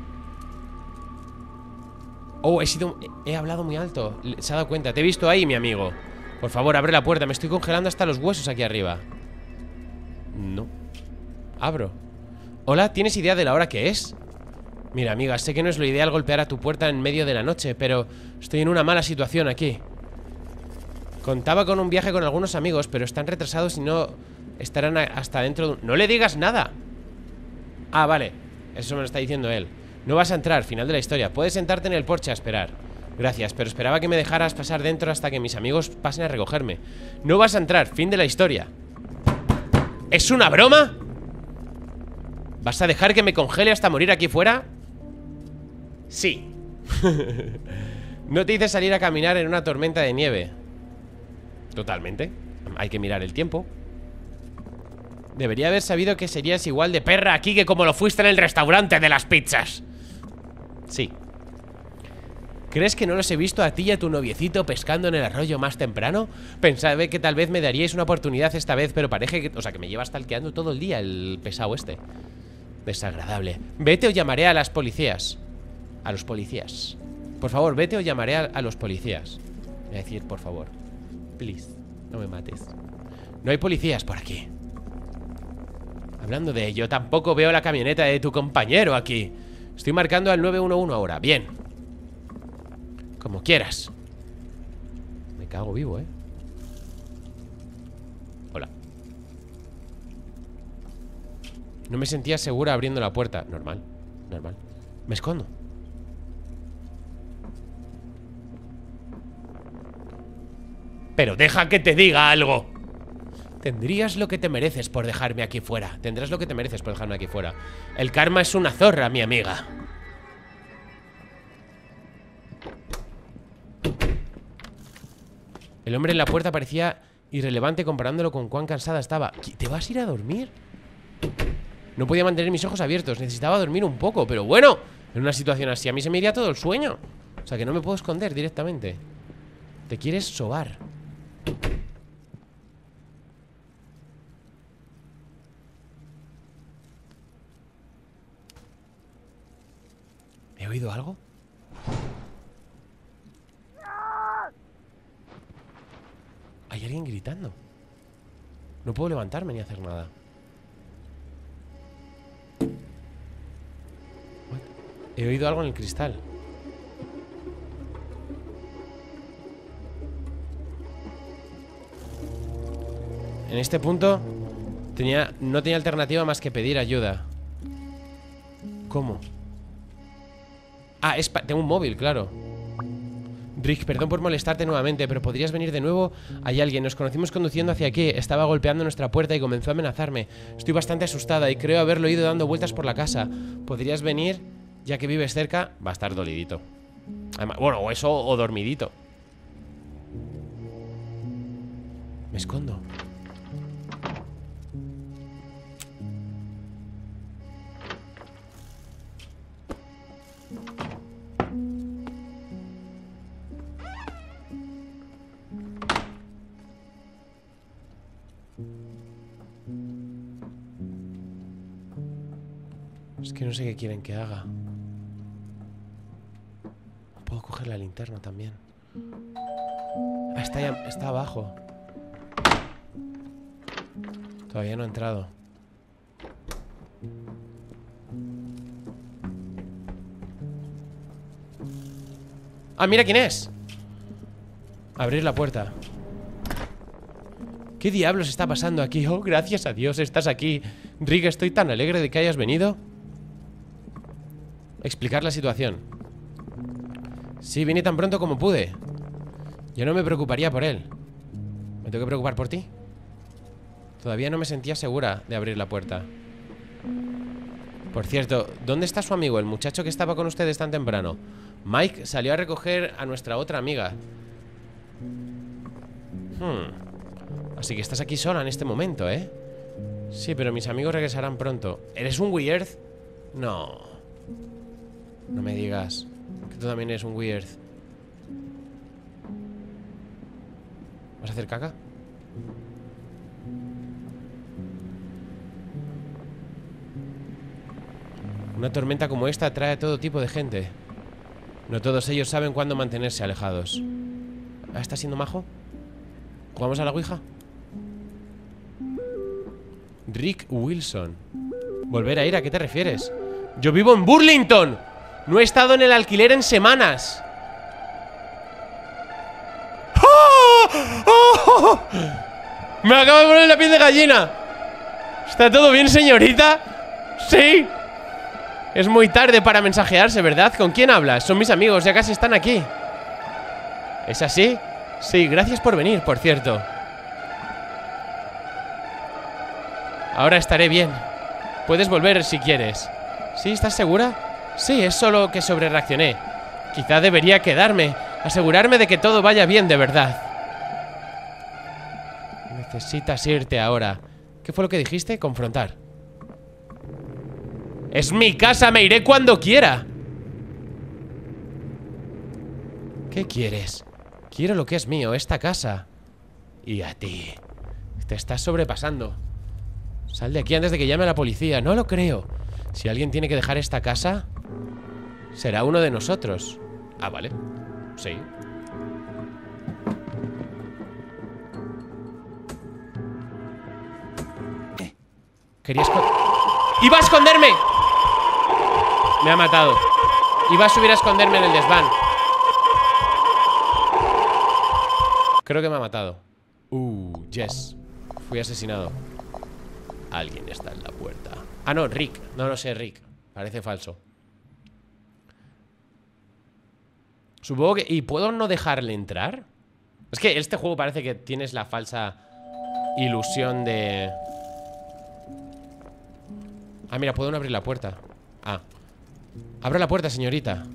Oh, he hablado muy alto. Se ha dado cuenta. Te he visto ahí, mi amigo. Por favor, abre la puerta. Me estoy congelando hasta los huesos aquí arriba. No. Abro. Hola, ¿tienes idea de la hora que es? Mira, amiga, sé que no es lo ideal golpear a tu puerta en medio de la noche, pero estoy en una mala situación aquí. Contaba con un viaje con algunos amigos, pero están retrasados y no estarán hasta dentro de un... ¡No le digas nada! Ah, vale. Eso me lo está diciendo él. No vas a entrar, final de la historia. Puedes sentarte en el porche a esperar. Gracias, pero esperaba que me dejaras pasar dentro hasta que mis amigos pasen a recogerme. No vas a entrar, fin de la historia. ¿Es una broma? ¿Vas a dejar que me congele hasta morir aquí fuera? Sí. No te hice salir a caminar en una tormenta de nieve. Totalmente. Hay que mirar el tiempo. Debería haber sabido que serías igual de perra aquí que como lo fuiste en el restaurante de las pizzas. Sí. ¿Crees que no los he visto a ti y a tu noviecito pescando en el arroyo más temprano? Pensaba que tal vez me daríais una oportunidad esta vez, pero parece que... O sea, que me llevas talqueando todo el día el pesado este. Desagradable. Vete o llamaré a las policías. A los policías. Por favor, vete o llamaré a los policías. Voy a decir, por favor. Please, no me mates. No hay policías por aquí. Hablando de ello, tampoco veo la camioneta de tu compañero aquí. Estoy marcando al 911 ahora. Bien. Como quieras. Me cago vivo, ¿eh? Hola. No me sentía segura abriendo la puerta. Normal, normal. Me escondo. Pero deja que te diga algo. Tendrías lo que te mereces por dejarme aquí fuera. Tendrás lo que te mereces por dejarme aquí fuera. El karma es una zorra, mi amiga. El hombre en la puerta parecía irrelevante comparándolo con cuán cansada estaba. ¿Te vas a ir a dormir? No podía mantener mis ojos abiertos. Necesitaba dormir un poco, pero bueno, en una situación así a mí se me iría todo el sueño. O sea que no me puedo esconder directamente. Te quieres sobar. ¿He oído algo? Hay alguien gritando. No puedo levantarme ni hacer nada. What? He oído algo en el cristal. En este punto no tenía alternativa más que pedir ayuda. ¿Cómo? Ah, tengo un móvil, claro. Rick, perdón por molestarte nuevamente, pero ¿podrías venir de nuevo? Hay alguien, nos conocimos conduciendo hacia aquí. Estaba golpeando nuestra puerta y comenzó a amenazarme. Estoy bastante asustada y creo haberlo oído dando vueltas por la casa. ¿Podrías venir? Ya que vives cerca. Va a estar dolidito. Además, bueno, o eso o dormidito. Me escondo. Es que no sé qué quieren que haga. Puedo coger la linterna también. Ah, está abajo. Todavía no ha entrado. Ah, mira quién es. Abrir la puerta. ¿Qué diablos está pasando aquí? Oh, gracias a Dios estás aquí. Rick, estoy tan alegre de que hayas venido. Explicar la situación. Sí, vine tan pronto como pude. Yo no me preocuparía por él. ¿Me tengo que preocupar por ti? Todavía no me sentía segura de abrir la puerta. Por cierto, ¿dónde está su amigo, el muchacho que estaba con ustedes tan temprano? Mike salió a recoger a nuestra otra amiga. Así que estás aquí sola en este momento, ¿eh? Sí, pero mis amigos regresarán pronto. ¿Eres un weird? No. No me digas que tú también eres un weird. ¿Vas a hacer caca? Una tormenta como esta atrae a todo tipo de gente. No todos ellos saben cuándo mantenerse alejados. ¿Estás siendo majo? ¿Jugamos a la ouija? Rick Wilson. ¿Volver a ir? ¿A qué te refieres? ¡Yo vivo en Burlington! No he estado en el alquiler en semanas. ¡Oh! ¡Oh! Me acabo de poner la piel de gallina. ¿Está todo bien, señorita? Sí. Es muy tarde para mensajearse, ¿verdad? ¿Con quién hablas? Son mis amigos, ya casi están aquí. ¿Es así? Sí, gracias por venir, por cierto. Ahora estaré bien. Puedes volver si quieres. ¿Sí? ¿Estás segura? Sí, es solo que sobrereaccioné. Quizá debería quedarme. Asegurarme de que todo vaya bien de verdad. Necesitas irte ahora. ¿Qué fue lo que dijiste? Confrontar. ¡Es mi casa! ¡Me iré cuando quiera! ¿Qué quieres? Quiero lo que es mío, esta casa. Y a ti. Te estás sobrepasando. Sal de aquí antes de que llame a la policía. No lo creo. Si alguien tiene que dejar esta casa, será uno de nosotros. Ah, vale. Sí. ¡Iba a esconderme! Me ha matado. Iba a subir a esconderme en el desván. Creo que me ha matado. Yes. Fui asesinado. Alguien está en la puerta. Ah, no, Rick. No lo sé, Rick. Parece falso. Supongo que... ¿Y puedo no dejarle entrar? Es que este juego parece que tienes la falsa ilusión de... Ah, mira, puedo no abrir la puerta. Ah. Abra la puerta, señorita.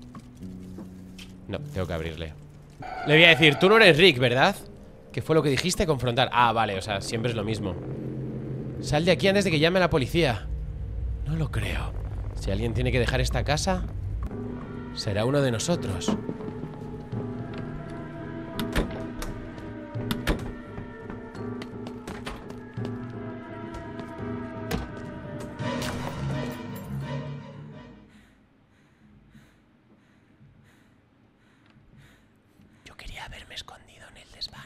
No, tengo que abrirle. Le voy a decir, tú no eres Rick, ¿verdad? ¿Qué fue lo que dijiste? Confrontar. Ah, vale, o sea, siempre es lo mismo. Sal de aquí antes de que llame a la policía. No lo creo. Si alguien tiene que dejar esta casa, será uno de nosotros. Yo quería haberme escondido en el desván.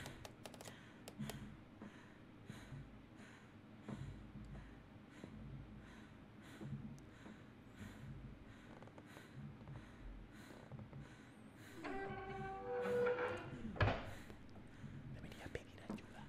Debería pedir ayuda.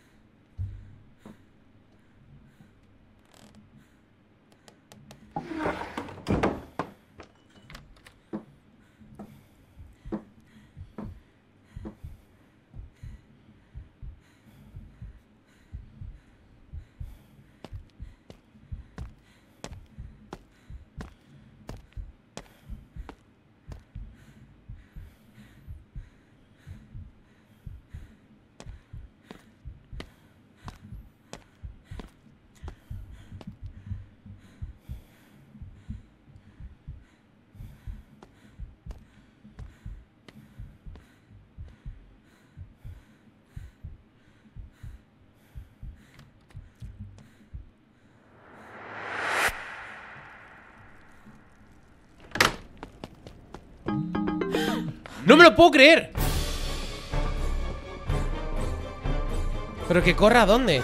¡No me lo puedo creer! ¿Pero que corra a dónde?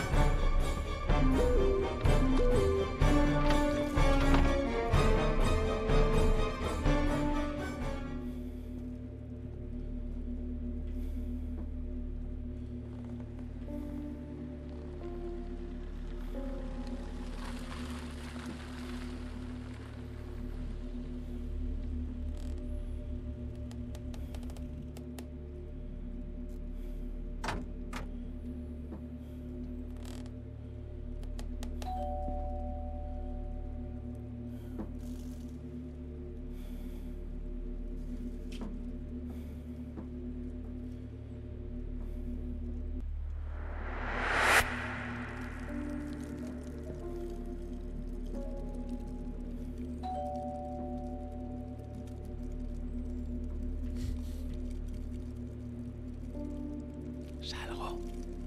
Salgo.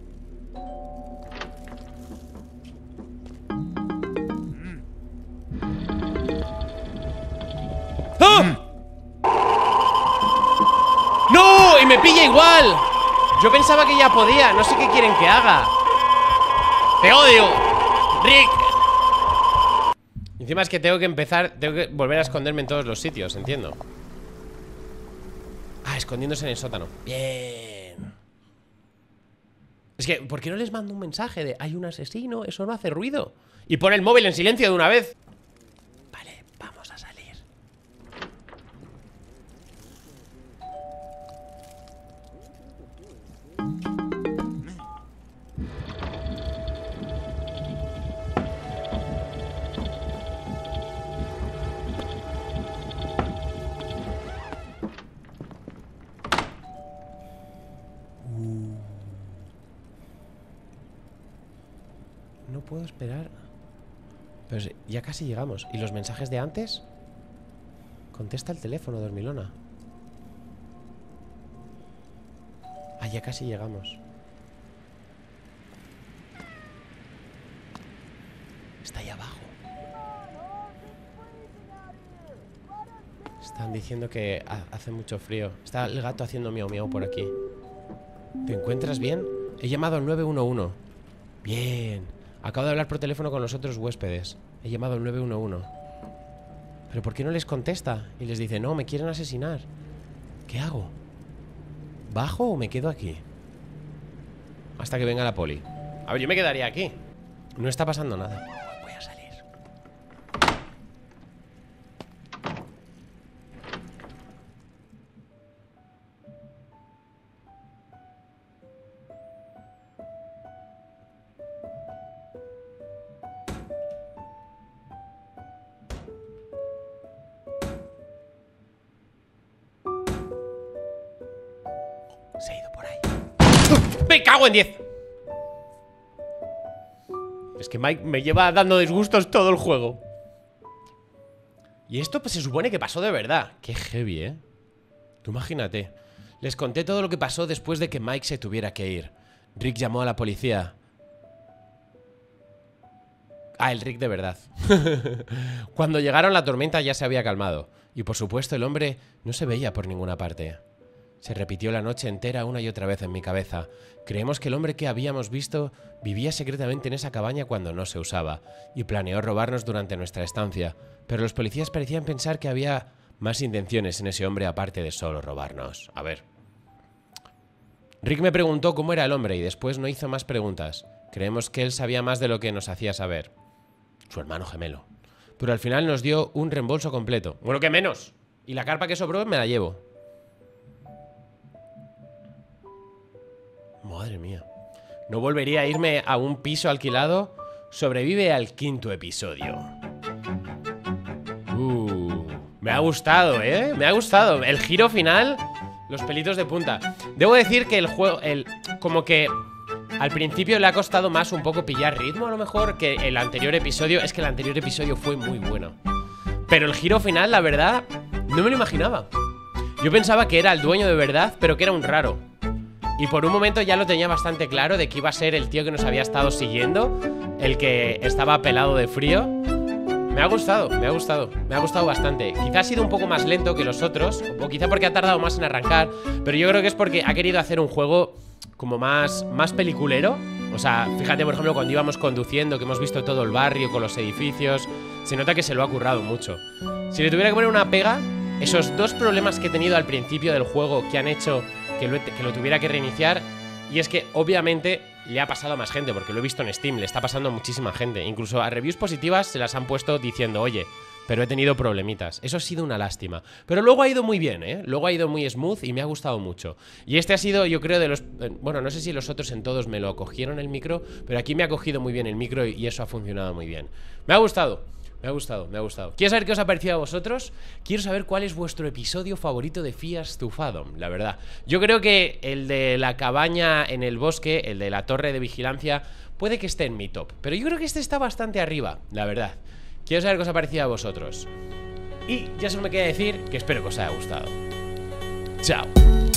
¡Ah! ¡No! ¡Y me pilla igual! Yo pensaba que ya podía. No sé qué quieren que haga. ¡Te odio! ¡Rick! Encima es que tengo que empezar. Tengo que volver a esconderme en todos los sitios, entiendo. Ah, escondiéndose en el sótano. Bien. Es que, ¿por qué no les mando un mensaje de hay un asesino? Eso no hace ruido. Y pon el móvil en silencio de una vez. Vale, vamos a salir. No puedo esperar. Pero ya casi llegamos. ¿Y los mensajes de antes? Contesta el teléfono, dormilona. Ah, ya casi llegamos. Está ahí abajo. Están diciendo que hace mucho frío. Está el gato haciendo miau miau por aquí. ¿Te encuentras bien? He llamado al 911. Bien. Acabo de hablar por teléfono con los otros huéspedes. He llamado al 911. ¿Pero por qué no les contesta? Y les dice, no, me quieren asesinar. ¿Qué hago? ¿Bajo o me quedo aquí? Hasta que venga la poli. A ver, yo me quedaría aquí. No está pasando nada. Voy a salir. Se ha ido por ahí. ¡Me cago en 10! Es que Mike me lleva dando disgustos todo el juego. Y esto pues se supone que pasó de verdad. Qué heavy, ¿eh? Tú imagínate. Les conté todo lo que pasó después de que Mike se tuviera que ir. Rick llamó a la policía. Ah, el Rick de verdad. Cuando llegaron la tormenta ya se había calmado. Y por supuesto el hombre no se veía por ninguna parte. Se repitió la noche entera una y otra vez en mi cabeza. Creemos que el hombre que habíamos visto vivía secretamente en esa cabaña cuando no se usaba y planeó robarnos durante nuestra estancia, pero los policías parecían pensar que había más intenciones en ese hombre aparte de solo robarnos. A ver. Rick me preguntó cómo era el hombre y después no hizo más preguntas. Creemos que él sabía más de lo que nos hacía saber. Su hermano gemelo. Pero al final nos dio un reembolso completo. Bueno, ¿qué menos? Y la carpa que sobró me la llevo. Madre mía. No volvería a irme a un piso alquilado. Sobrevive al 5º episodio. Me ha gustado, ¿eh? Me ha gustado. El giro final, los pelitos de punta. Debo decir que el juego, como que al principio le ha costado más un poco pillar ritmo, a lo mejor, que el anterior episodio. Es que el anterior episodio fue muy bueno. Pero el giro final, la verdad, no me lo imaginaba. Yo pensaba que era el dueño de verdad, pero que era un raro. Y por un momento ya lo tenía bastante claro de que iba a ser el tío que nos había estado siguiendo, el que estaba pelado de frío. Me ha gustado, me ha gustado, me ha gustado bastante. Quizá ha sido un poco más lento que los otros, o quizá porque ha tardado más en arrancar, pero yo creo que es porque ha querido hacer un juego como más peliculero. O sea, fíjate, por ejemplo, cuando íbamos conduciendo, que hemos visto todo el barrio con los edificios, se nota que se lo ha currado mucho. Si le tuviera que poner una pega, esos dos problemas que he tenido al principio del juego que han hecho que lo tuviera que reiniciar, y es que obviamente le ha pasado a más gente, porque lo he visto en Steam, le está pasando a muchísima gente. Incluso a reviews positivas se las han puesto diciendo, oye, pero he tenido problemitas. Eso ha sido una lástima. Pero luego ha ido muy bien, ¿eh? Luego ha ido muy smooth y me ha gustado mucho. Y este ha sido, yo creo, de los... bueno, no sé si los otros en todos me lo cogieron el micro, pero aquí me ha cogido muy bien el micro y eso ha funcionado muy bien. Me ha gustado. Me ha gustado, me ha gustado. Quiero saber qué os ha parecido a vosotros. Quiero saber cuál es vuestro episodio favorito de Fears to Fathom, la verdad. Yo creo que el de la cabaña en el bosque, el de la torre de vigilancia, puede que esté en mi top. Pero yo creo que este está bastante arriba, la verdad. Quiero saber qué os ha parecido a vosotros. Y ya solo me queda decir que espero que os haya gustado. Chao.